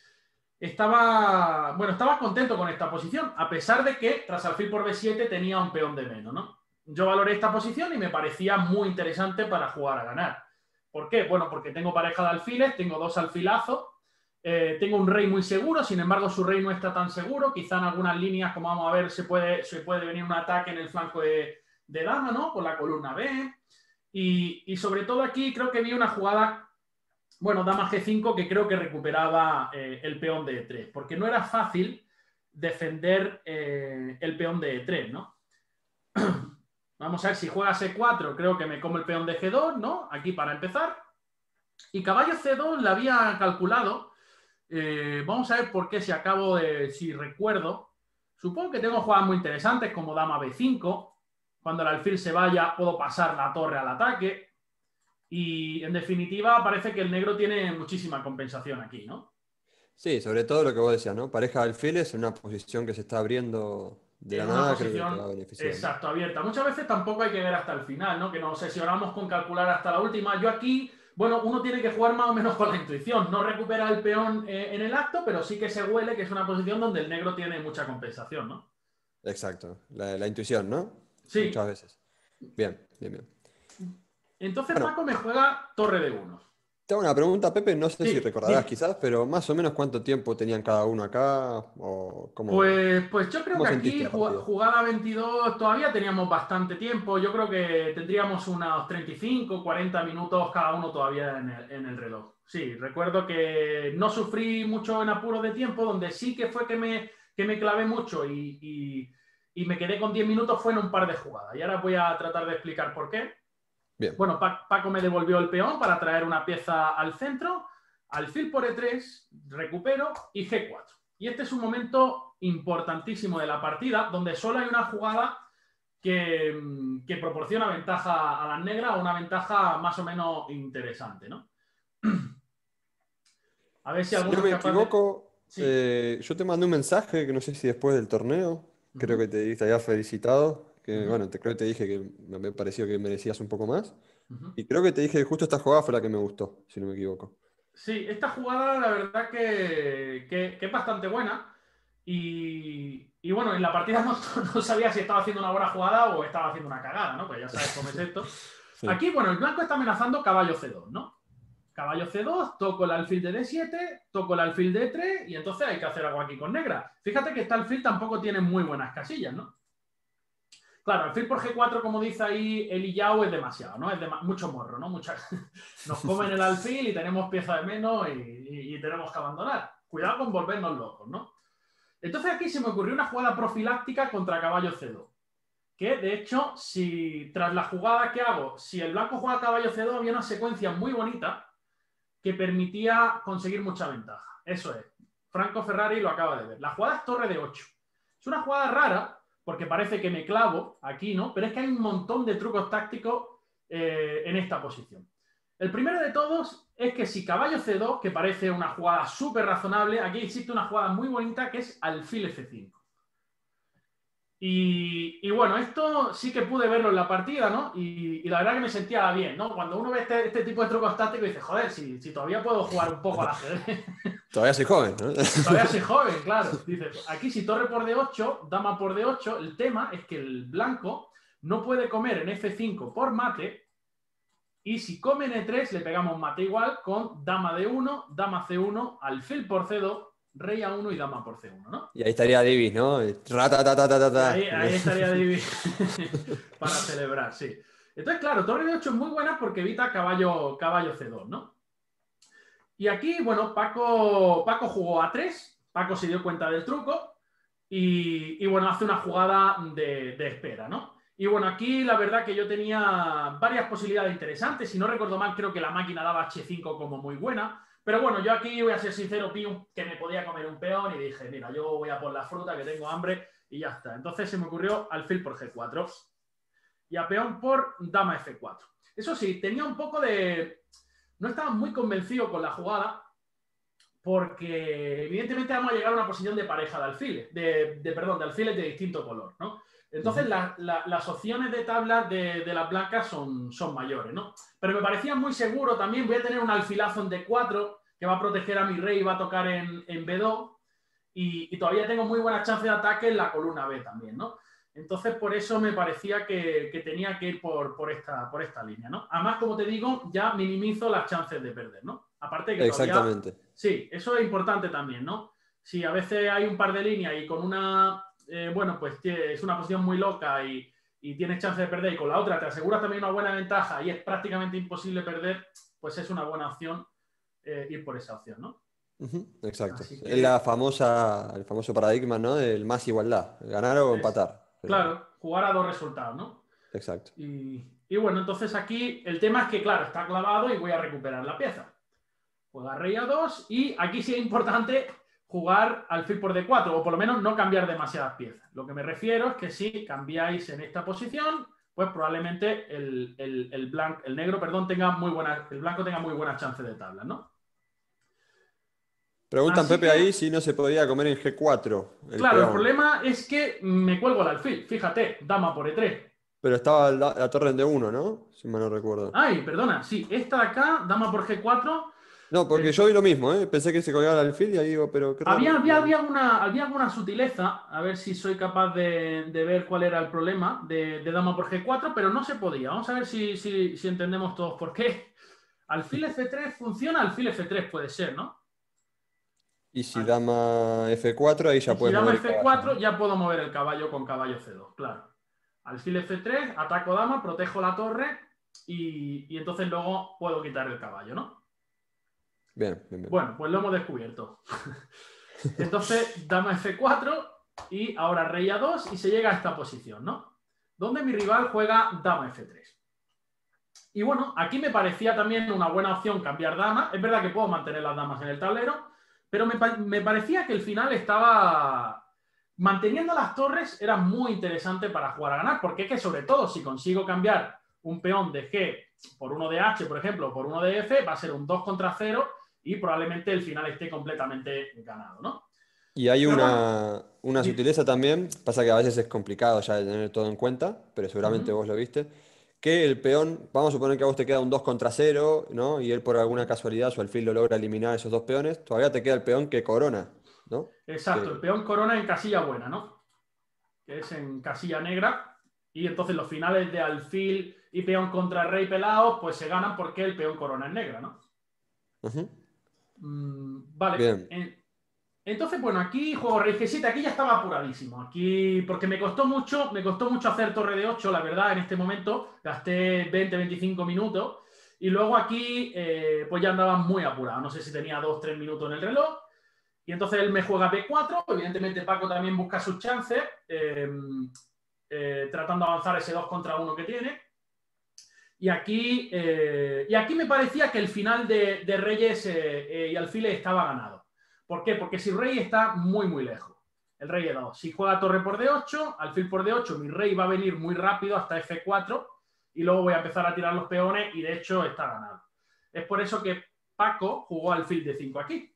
estaba contento con esta posición, a pesar de que tras alfil por B7 tenía un peón de menos, ¿no? Yo valoré esta posición y me parecía muy interesante para jugar a ganar. ¿Por qué? Bueno, porque tengo pareja de alfiles, tengo 2 alfilazos, tengo un rey muy seguro, sin embargo su rey no está tan seguro, quizá en algunas líneas, como vamos a ver, se puede venir un ataque en el flanco de dama, ¿no? Por la columna B, y sobre todo aquí creo que vi una jugada, bueno, dama G5, que creo que recuperaba el peón de E3, porque no era fácil defender el peón de E3, ¿no? Vamos a ver, si juega C4, creo que me como el peón de G2, ¿no? Aquí para empezar. Y caballo C2 la había calculado. Vamos a ver por qué, si recuerdo. Supongo que tengo jugadas muy interesantes como dama B5. Cuando el alfil se vaya, puedo pasar la torre al ataque. Y en definitiva, parece que el negro tiene muchísima compensación aquí, ¿no? Sí, sobre todo lo que vos decías, ¿no? Pareja de alfiles en una posición que se está abriendo de la En una nada, creo que te va a posición, beneficiar, ¿no? exacto, abierta. Muchas veces tampoco hay que ver hasta el final, ¿no? Que nos obsesionamos con calcular hasta la última. Yo aquí, bueno, uno tiene que jugar más o menos con la intuición. No recupera el peón en el acto, pero sí que se huele que es una posición donde el negro tiene mucha compensación, ¿no? Exacto, la intuición, ¿no? Sí. Muchas veces. Bien, bien, bien. Entonces Bueno, Paco me juega torre de 1. te hago una pregunta, Pepe, no sé si Sí, recordarás dime. quizás, pero más o menos cuánto tiempo tenían cada uno acá, o Pues yo creo cómo que sentiste aquí, la partida. jugada 22, todavía teníamos bastante tiempo. Yo creo que tendríamos unos 35, 40 minutos cada uno todavía en el reloj. Sí, recuerdo que no sufrí mucho en apuros de tiempo, donde sí que fue que me clavé mucho y me quedé con 10 minutos fue en un par de jugadas. Y ahora voy a tratar de explicar por qué. Bien. Bueno, Paco me devolvió el peón para traer una pieza al centro, alfil por E3, recupero y G4. Y este es un momento importantísimo de la partida, donde solo hay una jugada que proporciona ventaja a las negras, o una ventaja más o menos interesante, ¿no? A ver si Si no alguno es me capaz de... equivoco, Sí. yo te mandé un mensaje que no sé si después del torneo, creo Uh-huh. que te había felicitado, que Uh-huh. bueno, creo que te dije que me pareció que merecías un poco más. Uh-huh. Y creo que te dije que justo esta jugada fue la que me gustó, si no me equivoco. Sí, esta jugada la verdad que es bastante buena y bueno, en la partida no sabía si estaba haciendo una buena jugada o estaba haciendo una cagada, ¿no? Pues ya sabes cómo es esto. Sí. Aquí, bueno, el blanco está amenazando caballo C2, ¿no? Caballo C2, toco el alfil de D7, toco el alfil de E3 y entonces hay que hacer algo aquí con negra. Fíjate que este alfil tampoco tiene muy buenas casillas, ¿no? Claro, alfil por G4, como dice ahí el Illao, es demasiado, ¿no? Es mucho morro, ¿no? Nos comen el alfil y tenemos pieza de menos y tenemos que abandonar. Cuidado con volvernos locos, ¿no? Entonces aquí se me ocurrió una jugada profiláctica contra caballo C2. Que, de hecho, si tras la jugada que hago, si el blanco juega caballo C2, había una secuencia muy bonita que permitía conseguir mucha ventaja. Eso es. Franco Ferrari lo acaba de ver. La jugada es torre de 8. Es una jugada rara porque parece que me clavo aquí, ¿no? Pero es que hay un montón de trucos tácticos en esta posición. El primero de todos es que si caballo C2, que parece una jugada súper razonable, aquí existe una jugada muy bonita que es alfil F5. Y bueno, esto sí que pude verlo en la partida, ¿no? Y la verdad que me sentía bien, ¿no? Cuando uno ve este tipo de trucos tácticos, dice, joder, si todavía puedo jugar un poco al ajedrez. Todavía soy joven, ¿no? Todavía soy joven, claro. Dice, aquí si torre por D8, dama por D8, el tema es que el blanco no puede comer en F5 por mate, y si come en E3 le pegamos mate igual con dama D1, dama C1, alfil por C2, rey A1 y dama por C1, ¿no? Y ahí estaría Divis, ¿no? Y Ratatatatata. ahí estaría David para celebrar, sí. Entonces, claro, torre de 8 es muy buena porque evita caballo C2, ¿no? Y aquí, bueno, Paco jugó A3, Paco se dio cuenta del truco y bueno, hace una jugada de espera, ¿no? Y bueno, aquí la verdad que yo tenía varias posibilidades interesantes. Si no recuerdo mal, creo que la máquina daba H5 como muy buena. Pero bueno, yo aquí voy a ser sincero, vi que me podía comer un peón y dije, mira, yo voy a por la fruta, que tengo hambre y ya está. Entonces se me ocurrió alfil por G4 y a peón por dama F4. Eso sí, tenía un poco de... No estaba muy convencido con la jugada porque evidentemente vamos a llegar a una posición de pareja de alfiles, de alfiles de distinto color, ¿no? Entonces las opciones de tablas de las blancas son mayores, ¿no? Pero me parecía muy seguro también. Voy a tener un alfilazo en D4 que va a proteger a mi rey y va a tocar en B2, y todavía tengo muy buena chance de ataque en la columna B también, ¿no? Entonces, por eso me parecía que tenía que ir por esta línea, ¿no? Además, como te digo, ya minimizo las chances de perder, ¿no? Aparte de que todavía... Exactamente. Sí, eso es importante también, ¿no? Si a veces hay un par de líneas y con una, bueno, pues es una posición muy loca y tienes chance de perder, y con la otra te aseguras también una buena ventaja y es prácticamente imposible perder, pues es una buena opción ir por esa opción, ¿no? Exacto. Así Es que, el famoso paradigma, ¿no? Del más igualdad, ganar o empatar. claro, jugar a dos resultados, ¿no? Exacto. Y bueno, entonces aquí el tema es que, claro, está clavado y voy a recuperar la pieza. Juega rey A2 y aquí sí es importante jugar alfil por D4, o por lo menos no cambiar demasiadas piezas. Lo que me refiero es que si cambiáis en esta posición, pues probablemente el negro, perdón, el blanco tenga muy buenas chances de tabla, ¿no? Preguntan Así Pepe que, ahí si no se podía comer en G4 el claro, el peón. problema es que me cuelgo el alfil. Fíjate, dama por E3. Pero estaba la torre en D1, ¿no? Si mal no recuerdo. Ay, perdona, sí, esta de acá, dama por G4. No, porque yo vi lo mismo, ¿eh? Pensé que se colgaba el alfil y ahí digo, pero qué raro. Había alguna sutileza, a ver si soy capaz de ver cuál era el problema de dama por G4, pero no se podía. Vamos a ver si entendemos todos por qué. Alfil F3 funciona, alfil F3 puede ser, ¿no? Y si dama F4, ahí ya Y si puedes dama mover el caballo, F4, ¿no? ya puedo mover el caballo con caballo C2, claro. Alfil F3, ataco dama, protejo la torre y entonces luego puedo quitar el caballo, ¿no? Bien, bien, bien. Bueno, pues lo hemos descubierto. Entonces, dama F4 y ahora rey A2 y se llega a esta posición, ¿no? Donde mi rival juega dama F3. Y bueno, aquí me parecía también una buena opción cambiar dama. Es verdad que puedo mantener las damas en el tablero, pero me parecía que el final estaba... Manteniendo las torres era muy interesante para jugar a ganar, porque es que sobre todo si consigo cambiar un peón de G por uno de H, por ejemplo, o por uno de F, va a ser un 2 contra 0 y probablemente el final esté completamente ganado, ¿no? Y hay Pero una sutileza también, pasa que a veces es complicado ya de tener todo en cuenta, pero seguramente vos lo viste, que el peón, vamos a suponer que a vos te queda un 2 contra 0, ¿no? Y él por alguna casualidad su alfil lo logra eliminar esos dos peones, todavía te queda el peón que corona, ¿no? exacto, Que- el peón corona en casilla buena, ¿no? Que es en casilla negra. Y entonces los finales de alfil y peón contra rey pelado, pues se ganan porque el peón corona es negra, ¿no? Ujú. Vale. Bien. Entonces, bueno, aquí juego rey G7, aquí ya estaba apuradísimo. Aquí, porque me costó mucho hacer torre de 8, la verdad, en este momento. Gasté 20-25 minutos. Y luego aquí, pues ya andaba muy apurado. No sé si tenía 2-3 minutos en el reloj. Y entonces él me juega B4. Evidentemente Paco también busca sus chances, tratando de avanzar ese 2 contra 1 que tiene. Y aquí me parecía que el final de reyes y alfiles estaba ganado. ¿Por qué? Porque si rey está muy, muy lejos. El rey E2. Si juega torre por D8, alfil por D8, mi rey va a venir muy rápido hasta F4 y luego voy a empezar a tirar los peones y de hecho está ganado. Es por eso que Paco jugó alfil D5 aquí.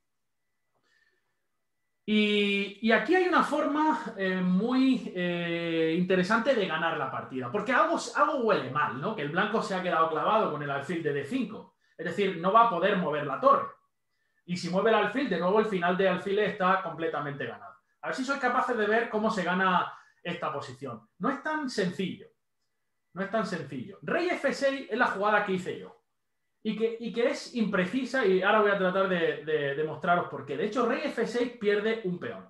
Y aquí hay una forma muy interesante de ganar la partida, porque algo huele mal, ¿no? Que el blanco se ha quedado clavado con el alfil de D5. Es decir, no va a poder mover la torre. Y si mueve el alfil, de nuevo el final de alfiles está completamente ganado. A ver si sois capaces de ver cómo se gana esta posición. No es tan sencillo. No es tan sencillo. Rey F6 es la jugada que hice yo. Y que es imprecisa, y ahora voy a tratar de mostraros por qué. De hecho, rey F6 pierde un peón.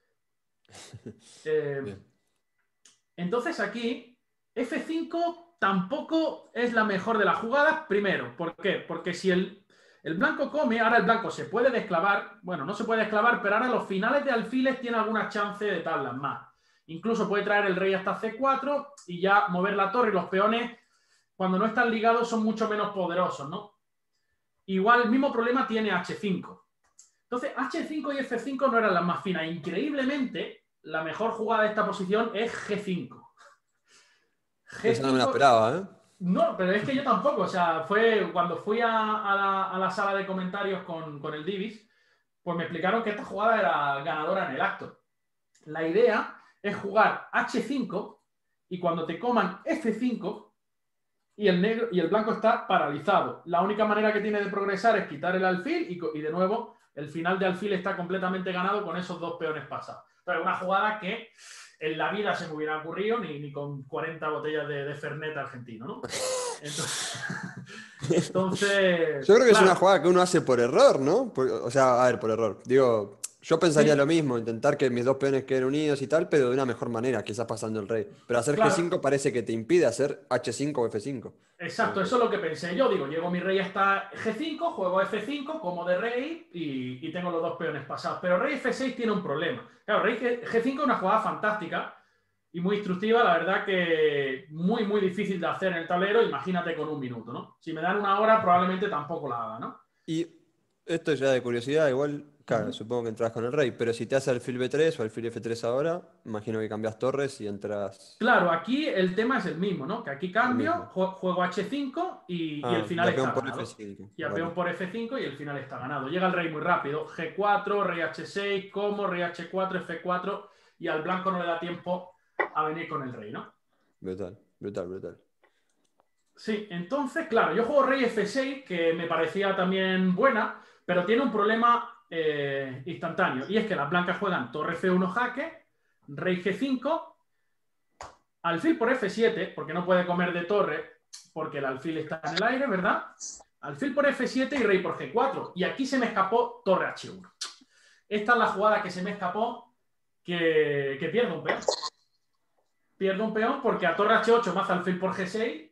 Entonces aquí, F5 tampoco es la mejor de las jugadas. Primero, ¿por qué? Porque si el blanco come, ahora el blanco se puede desclavar. Bueno, no se puede desclavar, pero ahora los finales de alfiles tiene alguna chance de tablas más. Incluso puede traer el rey hasta C4 y ya mover la torre, y los peones, cuando no están ligados, son mucho menos poderosos, ¿no? Igual, el mismo problema tiene H5. Entonces, H5 y F5 no eran las más finas. Increíblemente, la mejor jugada de esta posición es G5. Esa no me la esperaba, ¿eh? No, pero es que yo tampoco. O sea, fue cuando fui a la sala de comentarios con el Divis, pues me explicaron que esta jugada era ganadora en el acto. La idea es jugar H5 y cuando te coman F5 y el negro y el blanco está paralizado. La única manera que tiene de progresar es quitar el alfil y de nuevo el final de alfil está completamente ganado con esos 2 peones pasados. Entonces, una jugada que en la vida se me hubiera ocurrido ni con 40 botellas de Fernet argentino, ¿no? Entonces Yo creo que claro, es una jugada que uno hace por error, ¿no? O sea, a ver, por error. Digo, yo pensaría sí, lo mismo, intentar que mis 2 peones queden unidos y tal, pero de una mejor manera, quizás pasando el rey. Pero hacer claro, G5 parece que te impide hacer H5 o F5. exacto, eso es lo que pensé yo. Digo, llego mi rey hasta G5, juego F5 como de rey y tengo los 2 peones pasados. Pero rey F6 tiene un problema. Claro, rey G5 es una jugada fantástica y muy instructiva, la verdad que muy, muy difícil de hacer en el tablero, imagínate con 1 minuto, ¿no? Si me dan 1 hora, probablemente tampoco la haga, ¿no? Y esto ya de curiosidad, igual, claro, Ujú. supongo que entras con el rey, pero si te hace alfil B3 o alfil F3 ahora, imagino que cambias torres y entras Claro, aquí el tema es el mismo, ¿no? Que aquí el cambio, mismo. juego H5 y el Ah, y final a está peón por ganado. F5, Y a peón vale. por F5 y el final está ganado. Llega el rey muy rápido. G4, rey H6, como, rey H4, F4 y al blanco no le da tiempo a venir con el rey, ¿no? Brutal, brutal, brutal. Sí, entonces, claro, yo juego rey F6, que me parecía también buena, pero tiene un problema instantáneo. Y es que las blancas juegan torre F1 jaque, rey G5, alfil por F7, porque no puede comer de torre, porque el alfil está en el aire, ¿verdad? Alfil por F7 y rey por G4. Y aquí se me escapó torre H1. Esta es la jugada que se me escapó, que pierdo un peón. Pierdo un peón porque a torre H8 me hace alfil por G6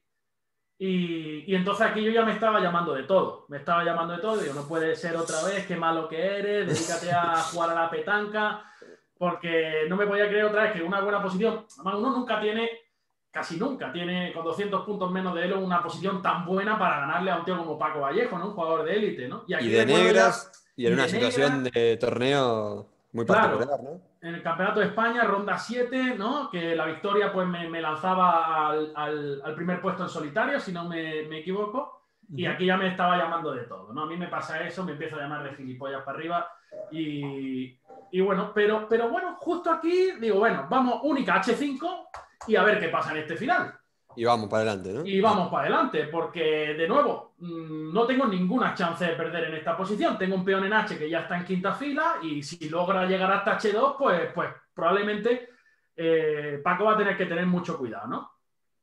y entonces aquí yo ya me estaba llamando de todo. Me estaba llamando de todo. Digo, no puede ser otra vez, qué malo que eres, dedícate a jugar a la petanca, porque no me podía creer otra vez que una buena posición, además uno nunca tiene, casi nunca tiene con 200 puntos menos de él una posición tan buena para ganarle a un tío como Paco Vallejo, ¿no? Un jugador de élite, ¿no? Y Y aquí de recuerdo ya, negras, y en y una de situación negra, de torneo muy claro, particular, ¿no? en el Campeonato de España, ronda 7, ¿no? Que la victoria pues me lanzaba al primer puesto en solitario, si no me equivoco, y Ujú. aquí ya me estaba llamando de todo, ¿no? A mí me pasa eso, me empiezo a llamar de gilipollas para arriba y bueno, pero bueno, justo aquí digo, bueno, vamos única H5 y a ver qué pasa en este final. Y vamos para adelante, ¿no? Y vamos para adelante, porque de nuevo, no tengo ninguna chance de perder en esta posición. Tengo un peón en H que ya está en quinta fila y si logra llegar hasta H2, pues probablemente Paco va a tener que tener mucho cuidado, ¿no?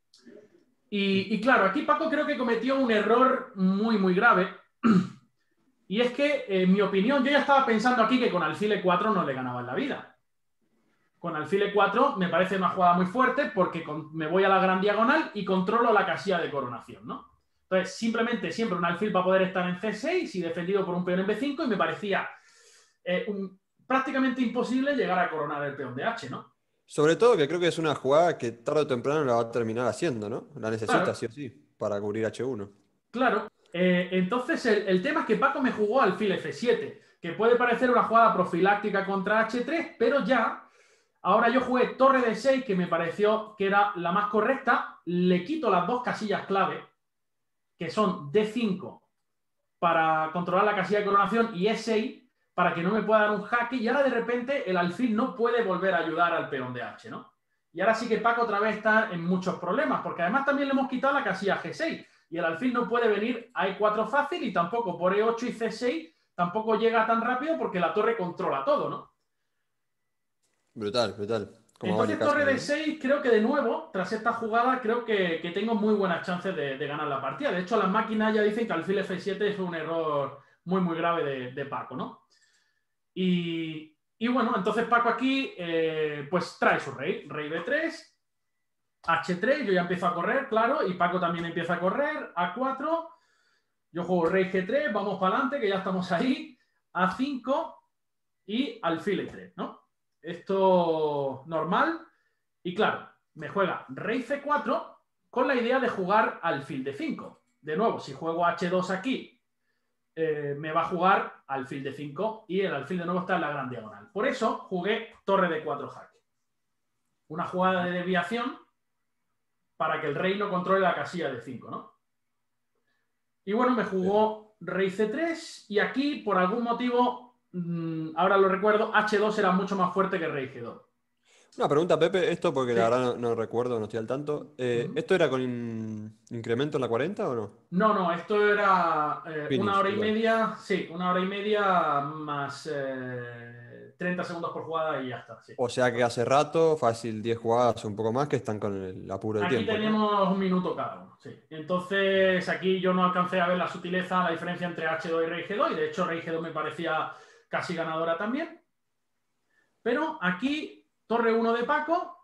Y claro, aquí Paco creo que cometió un error muy, muy grave. Y es que, en mi opinión, yo ya estaba pensando aquí que con alfil E4 no le ganaba en la vida. Con alfil E4 me parece una jugada muy fuerte porque me voy a la gran diagonal y controlo la casilla de coronación, ¿no? Entonces, simplemente siempre un alfil va a poder estar en C6 y defendido por un peón en B5 y me parecía prácticamente imposible llegar a coronar el peón de H, ¿no? Sobre todo que creo que es una jugada que tarde o temprano la va a terminar haciendo, ¿no? La necesita Claro, sí o sí para cubrir H1. claro. Entonces, el tema es que Paco me jugó alfil F7, que puede parecer una jugada profiláctica contra H3, pero ya... Ahora yo jugué torre de 6, que me pareció que era la más correcta. Le quito las 2 casillas clave, que son D5 para controlar la casilla de coronación y E6 para que no me pueda dar un jaque. Y ahora de repente el alfil no puede volver a ayudar al peón de H, ¿no? Y ahora sí que Paco otra vez está en muchos problemas, porque además también le hemos quitado la casilla G6 y el alfil no puede venir a E4 fácil y tampoco por E8 y C6 tampoco llega tan rápido porque la torre controla todo, ¿no? Brutal, brutal. Como va en el Entonces, caso torre de de él, 6, creo que de nuevo, tras esta jugada, creo que tengo muy buenas chances de ganar la partida. De hecho, las máquinas ya dicen que alfil F7 fue un error muy, muy grave de Paco, ¿no? Y bueno, entonces Paco aquí, pues trae su rey. Rey B3, H3, yo ya empiezo a correr, claro, y Paco también empieza a correr, A4, yo juego rey G3, vamos para adelante, que ya estamos ahí, A5 y alfil E3, ¿no? Esto normal. Y claro, me juega rey C4 con la idea de jugar alfil D5. De nuevo, si juego H2 aquí, me va a jugar alfil D5 y el alfil de nuevo está en la gran diagonal. Por eso jugué torre D4 jaque. Una jugada de desviación para que el rey no controle la casilla de 5, ¿no? Y bueno, me pero jugó rey C3 y aquí, por algún motivo, ahora lo recuerdo, H2 era mucho más fuerte que rey G2. Una pregunta, Pepe, esto porque Sí. la verdad no recuerdo, no estoy al tanto. ¿Esto era con incremento en la 40 o no? No, esto era una Finish, hora y igual. media, sí, una hora y media más 30 segundos por jugada y ya está. Sí. O sea que hace rato, fácil 10 jugadas o un poco más, que están con el apuro de Aquí tiempo, ¿no? tenemos un minuto cada uno, sí. Entonces aquí yo no alcancé a ver la sutileza, la diferencia entre H2 y rey G2, y de hecho rey G2 me parecía casi ganadora también. Pero aquí, torre 1 de Paco,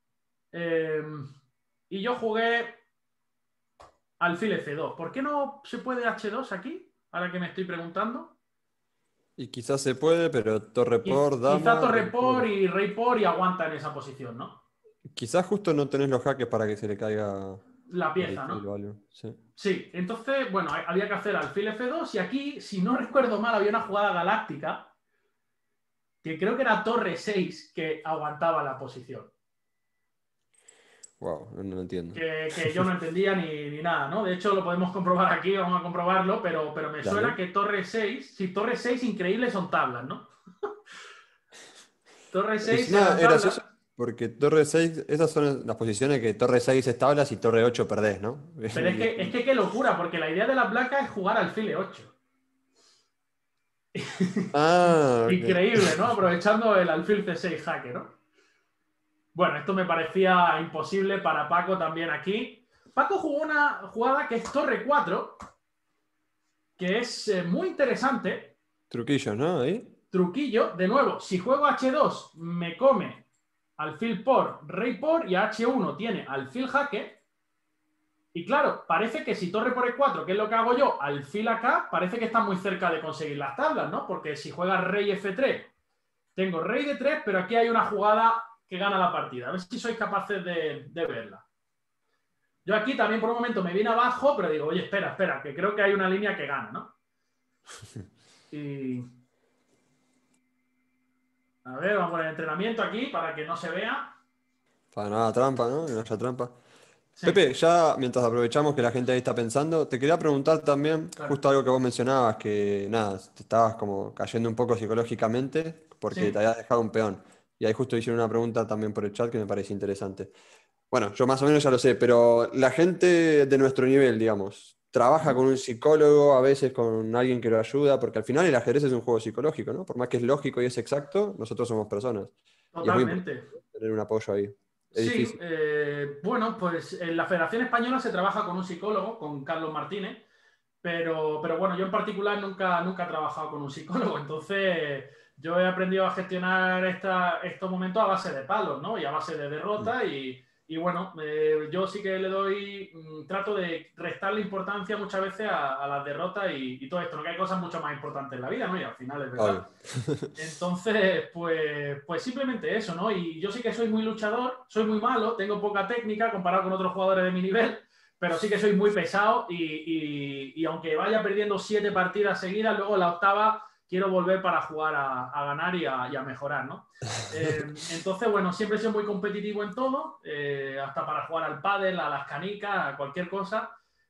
y yo jugué alfil F2. ¿Por qué no se puede H2 aquí? Ahora que me estoy preguntando. Y quizás se puede, pero torre por, Quizá dama, torre rey por por. y rey por y aguanta en esa posición, ¿no? Quizás justo no tenés los jaques para que se le caiga La el pieza, alfil ¿no? o algo. Sí. Sí, entonces, bueno, había que hacer alfil F2 y aquí, si no recuerdo mal, había una jugada galáctica que creo que era torre 6 que aguantaba la posición. Wow, no entiendo. Que yo no entendía ni nada, ¿no? De hecho, lo podemos comprobar aquí, vamos a comprobarlo, pero me Dale. suena que torre 6, si torre 6 increíble son tablas, ¿no? Torre 6 Encima eran es gracioso tablas, porque torre 6, esas son las posiciones que torre 6 es tablas y torre 8 perdés, ¿no? pero es que qué locura, porque la idea de la placa es jugar alfil E8. Ah, ok. Increíble, ¿no? Aprovechando el alfil C6 jaque, ¿no? Bueno, esto me parecía imposible para Paco también aquí. Paco jugó una jugada que es torre 4, que es muy interesante. Truquillos, ¿no? Ahí. Truquillo, de nuevo, si juego H2 me come alfil por, rey por y H1 tiene alfil jaque. Y claro, parece que si torre por E4, que es lo que hago yo, alfil acá, parece que está muy cerca de conseguir las tablas, ¿no? Porque si juega rey F3, tengo rey D3, pero aquí hay una jugada que gana la partida. A ver si sois capaces de verla. Yo aquí también por un momento me vine abajo, pero digo, oye, espera, que creo que hay una línea que gana, ¿no? Y... A ver, vamos a poner entrenamiento aquí para que no se vea. Para nada trampa, ¿no? Que no haya trampa. Sí, Pepe, ya mientras aprovechamos que la gente ahí está pensando, te quería preguntar también, claro. justo algo que vos mencionabas, que nada, te estabas como cayendo un poco psicológicamente porque te Sí, habías dejado un peón. Y ahí justo hicieron una pregunta también por el chat que me parece interesante. Bueno, yo más o menos ya lo sé, pero la gente de nuestro nivel, digamos, trabaja con un psicólogo, a veces con alguien que lo ayuda, porque al final el ajedrez es un juego psicológico, ¿no? Por más que es lógico y es exacto, nosotros somos personas. Y es muy importante totalmente. tener un apoyo ahí. Es Sí, difícil. bueno, pues en la Federación Española se trabaja con un psicólogo, con Carlos Martínez, pero bueno, yo en particular nunca he trabajado con un psicólogo, entonces yo he aprendido a gestionar estos momentos a base de palos, ¿no? Y a base de derrota y bueno, yo sí que le doy, trato de restarle importancia muchas veces a las derrotas y todo esto, ¿no? Que hay cosas mucho más importantes en la vida, ¿no? Y al final es verdad. Obvio. Entonces, pues simplemente eso, ¿no? Y yo sí que soy muy luchador, soy muy malo, tengo poca técnica comparado con otros jugadores de mi nivel, pero sí que soy muy pesado y aunque vaya perdiendo 7 partidas seguidas, luego la octava quiero volver para jugar a ganar y a mejorar, ¿no? Entonces, bueno, siempre he sido muy competitivo en todo, hasta para jugar al pádel, a las canicas, a cualquier cosa.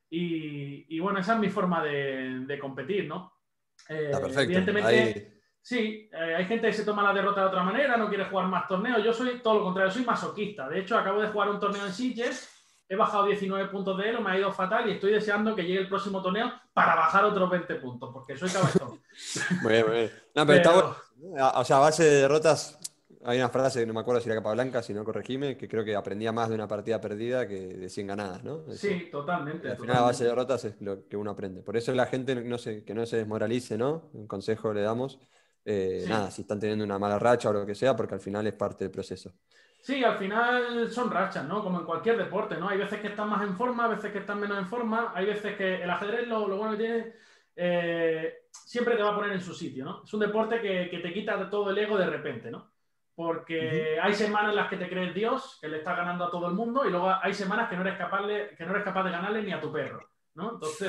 Y bueno, esa es mi forma de competir, ¿no? Está perfecto. Evidentemente... Ahí. Sí, hay gente que se toma la derrota de otra manera, no quiere jugar más torneos. Yo soy todo lo contrario, soy masoquista. De hecho, acabo de jugar un torneo en Sitges, he bajado 19 puntos de elo, me ha ido fatal y estoy deseando que llegue el próximo torneo para bajar otros 20 puntos, porque soy cabezón. Muy bien, muy bien. No, pero está bueno. Pero O sea, a base de derrotas, hay una frase que no me acuerdo si era Capablanca, si no corregime, que creo que aprendía más de una partida perdida que de 100 ganadas, ¿no? Eso. sí, totalmente, Al final, a base de totalmente. derrotas es lo que uno aprende. Por eso la gente que no se desmoralice, ¿no? Un consejo le damos. Nada, Sí, si están teniendo una mala racha o lo que sea, porque al final es parte del proceso. sí, al final son rachas, ¿no? Como en cualquier deporte, ¿no? Hay veces que están más en forma, veces que están menos en forma, hay veces que el ajedrez lo bueno que tiene, siempre te va a poner en su sitio, ¿no? Es un deporte que te quita todo el ego de repente, ¿no? Ujú. Porque hay semanas en las que te crees Dios, que le estás ganando a todo el mundo, y luego hay semanas que no eres capaz de ganarle ni a tu perro, ¿no?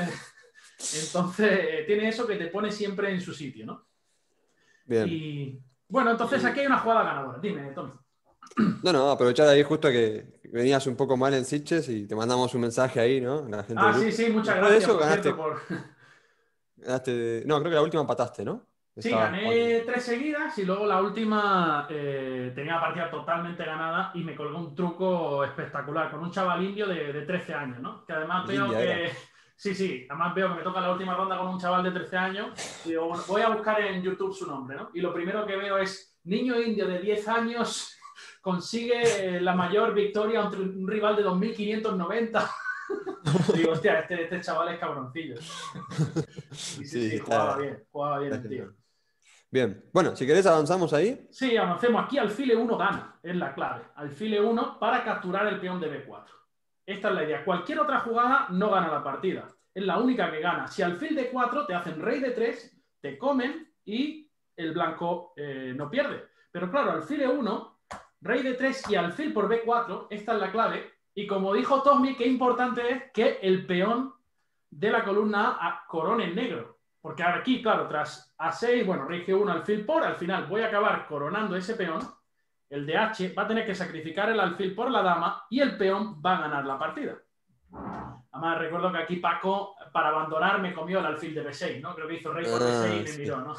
Entonces tiene eso que te pone siempre en su sitio, ¿no? Bien. Y bueno, entonces Y, aquí hay una jugada ganadora. Dime, Tommy. no, aprovechar ahí justo que venías un poco mal en Sitges y te mandamos un mensaje ahí, ¿no? La gente del Ah, sí, grupo. sí, muchas Después de gracias, eso por cierto, por... no, creo que la última empataste, ¿no? Sí, Estabas gané 3 seguidas y luego la última tenía la partida totalmente ganada y me colgó un truco espectacular con un chaval indio de 13 años, ¿no? Que además de veo India que... era. Sí, además veo que me toca la última ronda con un chaval de 13 años y digo, bueno, voy a buscar en YouTube su nombre, ¿no? Y lo primero que veo es niño indio de 10 años consigue la mayor victoria ante un rival de 2590. Y digo, hostia, este chaval es cabroncillo. Y Sí, sí, jugaba bien está el tío. genial. Bien, bueno, si querés avanzamos ahí. Sí, avancemos. Aquí alfil E1 gana, es la clave. Alfil E1 para capturar el peón de B4. Esta es la idea. Cualquier otra jugada no gana la partida. Es la única que gana. Si alfil D4 te hacen rey D3, te comen y el blanco no pierde. Pero claro, alfil E1, rey D3 y alfil por B4, esta es la clave. Y como dijo Tommy, qué importante es que el peón de la columna A corone en negro. Porque ahora aquí, claro, tras A6, bueno, rey G1, alfil por, al final voy a acabar coronando ese peón. El de H va a tener que sacrificar el alfil por la dama y el peón va a ganar la partida. Además, recuerdo que aquí Paco, para abandonar, me comió el alfil de B6, ¿no? Creo que hizo rey por B6 y me miró, ¿no?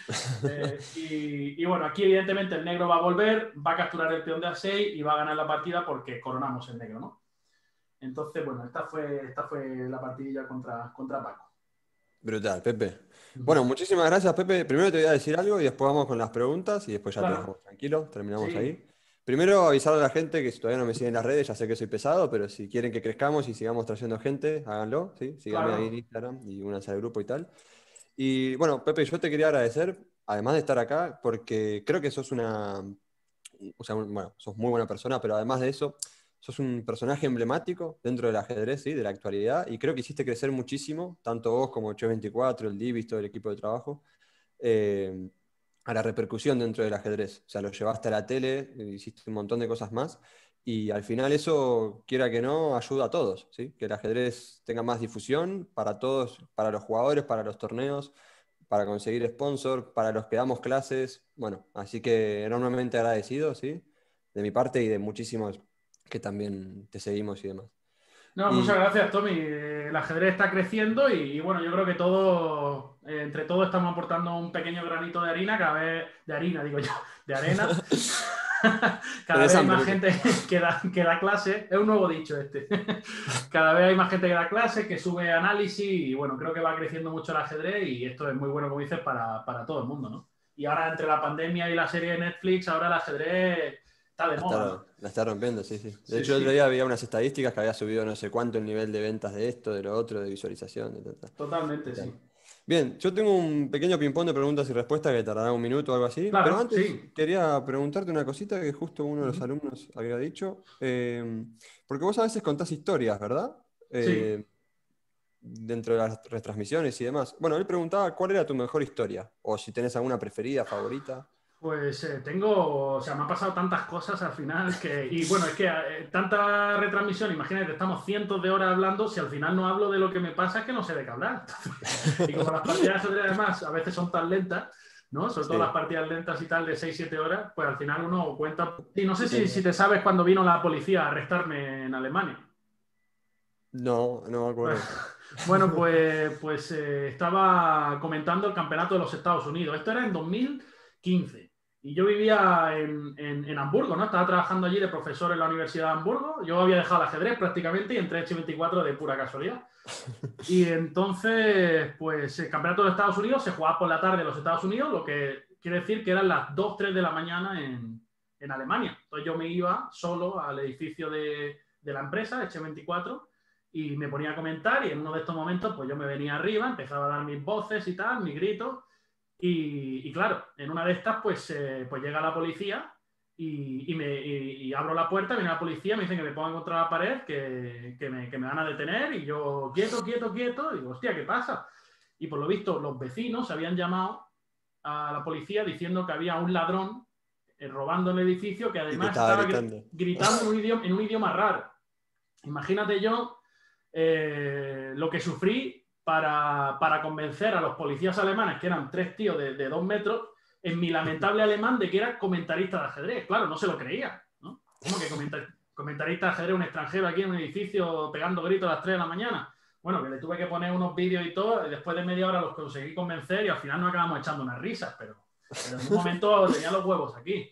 y bueno, aquí evidentemente el negro va a volver, va a capturar el peón de A6 y va a ganar la partida porque coronamos el negro, ¿no? Entonces, bueno, esta fue la partidilla contra Paco. Brutal, Pepe. Bueno, muchísimas gracias, Pepe. Primero te voy a decir algo y después vamos con las preguntas y después ya te Claro. dejamos tranquilo, terminamos Sí. ahí. Primero, avisar a la gente que si todavía no me siguen en las redes, ya sé que soy pesado, pero si quieren que crezcamos y sigamos trayendo gente, háganlo, ¿sí? Síganme Claro. ahí en Instagram y únanse al grupo y tal. Y bueno, Pepe, yo te quería agradecer, además de estar acá, porque creo que sos bueno, sos muy buena persona, pero además de eso, sos un personaje emblemático dentro del ajedrez, ¿sí? De la actualidad, y creo que hiciste crecer muchísimo, tanto vos como Che24, el Divis, todo el equipo de trabajo, eh, a la repercusión dentro del ajedrez. O sea, lo llevaste a la tele, hiciste un montón de cosas más, y al final eso, quiera que no, ayuda a todos, ¿sí? Que el ajedrez tenga más difusión para todos, para los jugadores, para los torneos, para conseguir sponsor, para los que damos clases. Bueno, así que enormemente agradecido, ¿sí? De mi parte y de muchísimos que también te seguimos y demás. No, muchas gracias, Tommy. El ajedrez está creciendo y bueno, yo creo que todos, entre todos estamos aportando un pequeño granito de harina, cada vez, de harina, digo yo, de arena. Cada vez hay más gente que da clase, es un nuevo dicho este. Cada vez hay más gente que da clase, que sube análisis y bueno, creo que va creciendo mucho el ajedrez y esto es muy bueno, como dices, para todo el mundo, ¿no? Y ahora entre la pandemia y la serie de Netflix, ahora el ajedrez está de moda, ¿no? La está rompiendo, sí, sí. De Sí, hecho, el sí. otro día había unas estadísticas que había subido no sé cuánto el nivel de ventas de esto, de lo otro, de visualización, de tal. Totalmente, sí. Bien, yo tengo un pequeño ping-pong de preguntas y respuestas que tardará un minuto o algo así, Claro, pero antes sí. quería preguntarte una cosita que justo uno de los alumnos había dicho, porque vos a veces contás historias, ¿verdad? Sí. Dentro de las retransmisiones y demás. Bueno, él preguntaba cuál era tu mejor historia, o si tenés alguna preferida, favorita. Pues tengo, o sea, me han pasado tantas cosas al final que, y bueno, es que tanta retransmisión, imagínate, estamos cientos de horas hablando, si al final no hablo de lo que me pasa es que no sé de qué hablar. Y como las partidas de ajedrez además a veces son tan lentas, ¿no? Sobre todo las partidas lentas y tal de 6-7 horas, pues al final uno cuenta. Y no sé si te sabes cuando vino la policía a arrestarme en Alemania. No, no me acuerdo. Bueno, pues estaba comentando el campeonato de los Estados Unidos. Esto era en 2015. Y yo vivía en Hamburgo, ¿no? Estaba trabajando allí de profesor en la Universidad de Hamburgo. Yo había dejado el ajedrez prácticamente y entré en H24 de pura casualidad. Y entonces, pues el campeonato de los Estados Unidos se jugaba por la tarde en los Estados Unidos, lo que quiere decir que eran las 2, 3 de la mañana en Alemania. Entonces yo me iba solo al edificio de la empresa, H24, y me ponía a comentar y en uno de estos momentos pues yo me venía arriba, empezaba a dar mis voces y tal, mis gritos y claro, en una de estas pues llega la policía y abro la puerta, viene la policía, me dicen que me ponga contra la pared, que me van a detener y yo quieto, y digo, hostia, ¿qué pasa? Y por lo visto los vecinos habían llamado a la policía diciendo que había un ladrón robando en el edificio que además estaba gritando en un idioma raro. Imagínate yo lo que sufrí para convencer a los policías alemanes, que eran 3 tíos de 2 metros, en mi lamentable alemán de que era comentarista de ajedrez. Claro, no se lo creía, ¿no? ¿Cómo que comentarista de ajedrez, un extranjero aquí en un edificio pegando gritos a las 3 de la mañana? Bueno, que le tuve que poner unos vídeos y todo, y después de media hora los conseguí convencer y al final nos acabamos echando unas risas, pero en un momento tenía los huevos aquí.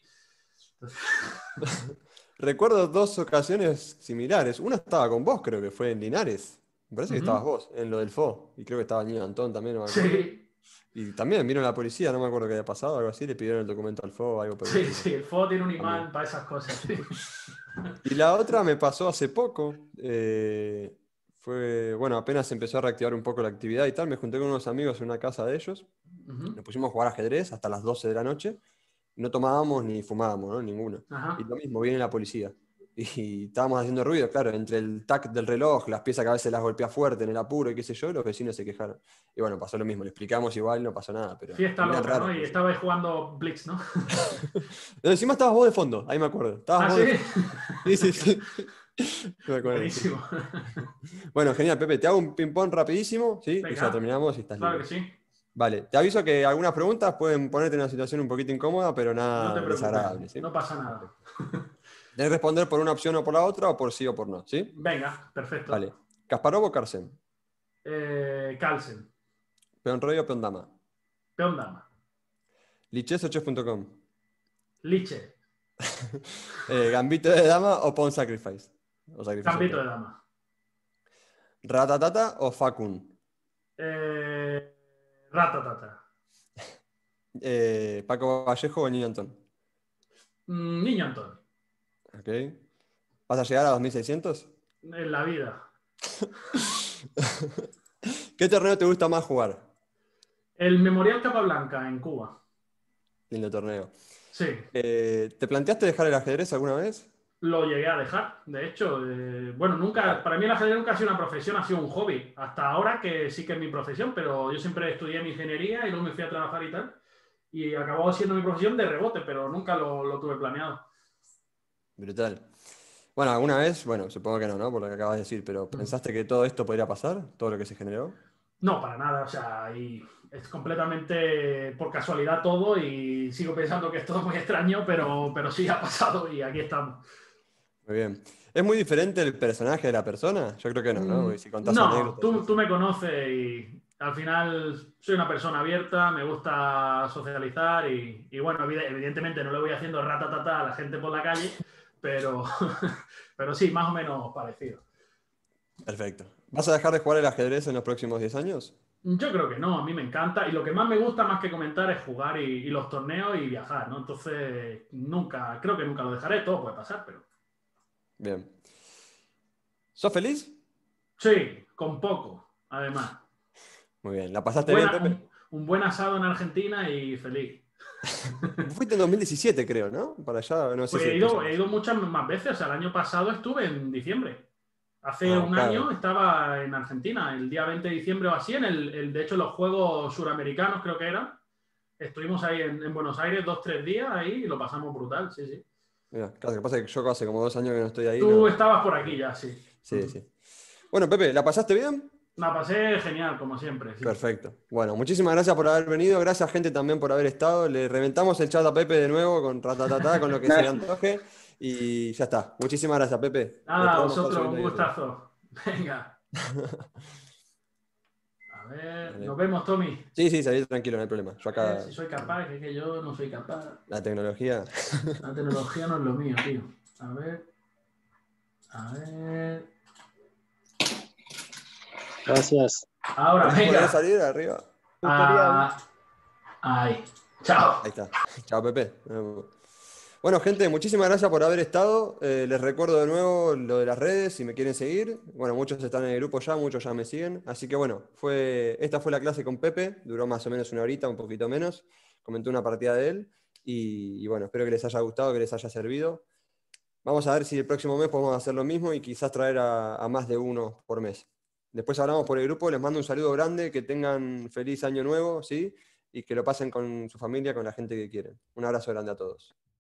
Recuerdo dos ocasiones similares. Una estaba con vos, creo que fue en Linares. Me parece que estabas vos, en lo del FO. Y creo que estaba el niño Antón también, no me acuerdo. Sí, Y también vino la policía, no me acuerdo qué había pasado, algo así, le pidieron el documento al FO, algo por el sí, estilo. sí, el FO tiene un imán También. para esas cosas. Sí. Y la otra me pasó hace poco. Fue, bueno, apenas empezó a reactivar un poco la actividad y tal. Me junté con unos amigos en una casa de ellos. Ujú. Nos pusimos a jugar ajedrez hasta las 12 de la noche. No tomábamos ni fumábamos, ¿no? Ninguno. Y Ajá. lo mismo, viene la policía. Y estábamos haciendo ruido, claro, entre el tac del reloj, las piezas que a veces las golpea fuerte en el apuro y qué sé yo, los vecinos se quejaron. Y bueno, pasó lo mismo, le explicamos igual, no pasó nada, pero Fiesta miran loca, raro. ¿no? Y estabais jugando Blitz, ¿no? No, encima estabas vos de fondo, ahí me acuerdo. Estabas Ah, vos sí. de fondo. Sí, sí, sí. Me acuerdo, sí. Buenísimo. Bueno, genial, Pepe. Te hago un ping-pong rapidísimo, ¿sí? Y ya Venga, terminamos y estás claro libre. que sí. Vale, te aviso que algunas preguntas pueden ponerte en una situación un poquito incómoda, pero No te nada preocupes, desagradable, ¿sí? no pasa nada. Debes responder por una opción o por la otra, o por sí o por no, ¿sí? Venga, perfecto. Vale. ¿Kasparov o Carlsen? Carlsen, ¿Peón rey o peón dama? peón dama. ¿Lichess o chess.com? Liche, ¿Gambito de dama o pawn sacrifice? O sacrificio de gambito de peón. dama. ¿Ratatata o Facun? Ratatata. ¿Paco Vallejo o Niño Antón? Niño Antonio, Ok. ¿Vas a llegar a 2600? en la vida. ¿Qué torneo te gusta más jugar? El Memorial Capablanca en Cuba. Lindo torneo. Sí, ¿Te planteaste dejar el ajedrez alguna vez? lo llegué a dejar. De hecho, bueno, nunca, para mí el ajedrez nunca ha sido una profesión, ha sido un hobby. Hasta ahora que sí que es mi profesión, pero yo siempre estudié mi ingeniería y luego me fui a trabajar y tal. Y acabó siendo mi profesión de rebote, pero nunca lo tuve planeado. Brutal. Bueno, alguna vez, bueno, supongo que no, ¿no? Por lo que acabas de decir, pero ¿pensaste que todo esto podría pasar? ¿Todo lo que se generó? No, para nada, o sea, y es completamente por casualidad todo y sigo pensando que es todo muy extraño, pero sí ha pasado y aquí estamos. Muy bien. ¿Es muy diferente el personaje de la persona? Yo creo que no, ¿no? Porque si contás No, anécdotas y tú eso. me conoces y al final soy una persona abierta, me gusta socializar y bueno, evidentemente no le voy haciendo ratatata a la gente por la calle, pero, pero sí, más o menos parecido. Perfecto. ¿Vas a dejar de jugar el ajedrez en los próximos 10 años? Yo creo que no, a mí me encanta y lo que más me gusta más que comentar es jugar y los torneos y viajar, ¿no? Entonces, nunca, creo que nunca lo dejaré, todo puede pasar, pero Bien. ¿Sos feliz? sí, con poco, además. Muy bien. ¿La pasaste bien, Pepe? Un buen asado en Argentina y feliz. Fuiste en 2017, creo, ¿no? Para allá, no sé Pues si he después ya ido, he pasó. ido muchas más veces, o sea, el año pasado estuve en diciembre. Hace Ah, un claro. año estaba en Argentina, el día 20 de diciembre o así, de hecho, los Juegos Suramericanos creo que eran. Estuvimos ahí en Buenos Aires 2, 3 días ahí y lo pasamos brutal, sí, sí. Mira, claro, que pasa que yo hace como 2 años que no estoy ahí, Tú no. estabas por aquí ya, sí. Sí, sí. Bueno, Pepe, ¿la pasaste bien? La pasé genial, como siempre, sí. Perfecto. Bueno, muchísimas gracias por haber venido. Gracias, gente, también por haber estado. Le reventamos el chat a Pepe de nuevo con ratatatá, con lo que se le antoje. Y ya está. Muchísimas gracias, Pepe. Nada, a Después vamos a estar vosotros, subiendo un a YouTube. gustazo. Venga, a ver, Dale. nos vemos, Tommy. Sí, sí, salí tranquilo, no hay problema. Yo A ver acá, si soy capaz, que es que yo no soy capaz. la tecnología. La tecnología no es lo mío, tío. A ver. A ver. Gracias. Ahora, ¿Podés venga. salir arriba? Ah, ahí. Chao. Ahí está. Chao, Pepe. Nos vemos. Bueno, gente, muchísimas gracias por haber estado. Les recuerdo de nuevo lo de las redes, si me quieren seguir. Bueno, muchos están en el grupo ya, muchos ya me siguen. Así que bueno, esta fue la clase con Pepe. Duró más o menos una horita, un poquito menos. Comenté una partida de él. Y bueno, espero que les haya gustado, que les haya servido. Vamos a ver si el próximo mes podemos hacer lo mismo y quizás traer a más de uno por mes. Después hablamos por el grupo, les mando un saludo grande, que tengan feliz año nuevo, ¿sí? Y que lo pasen con su familia, con la gente que quieren. Un abrazo grande a todos.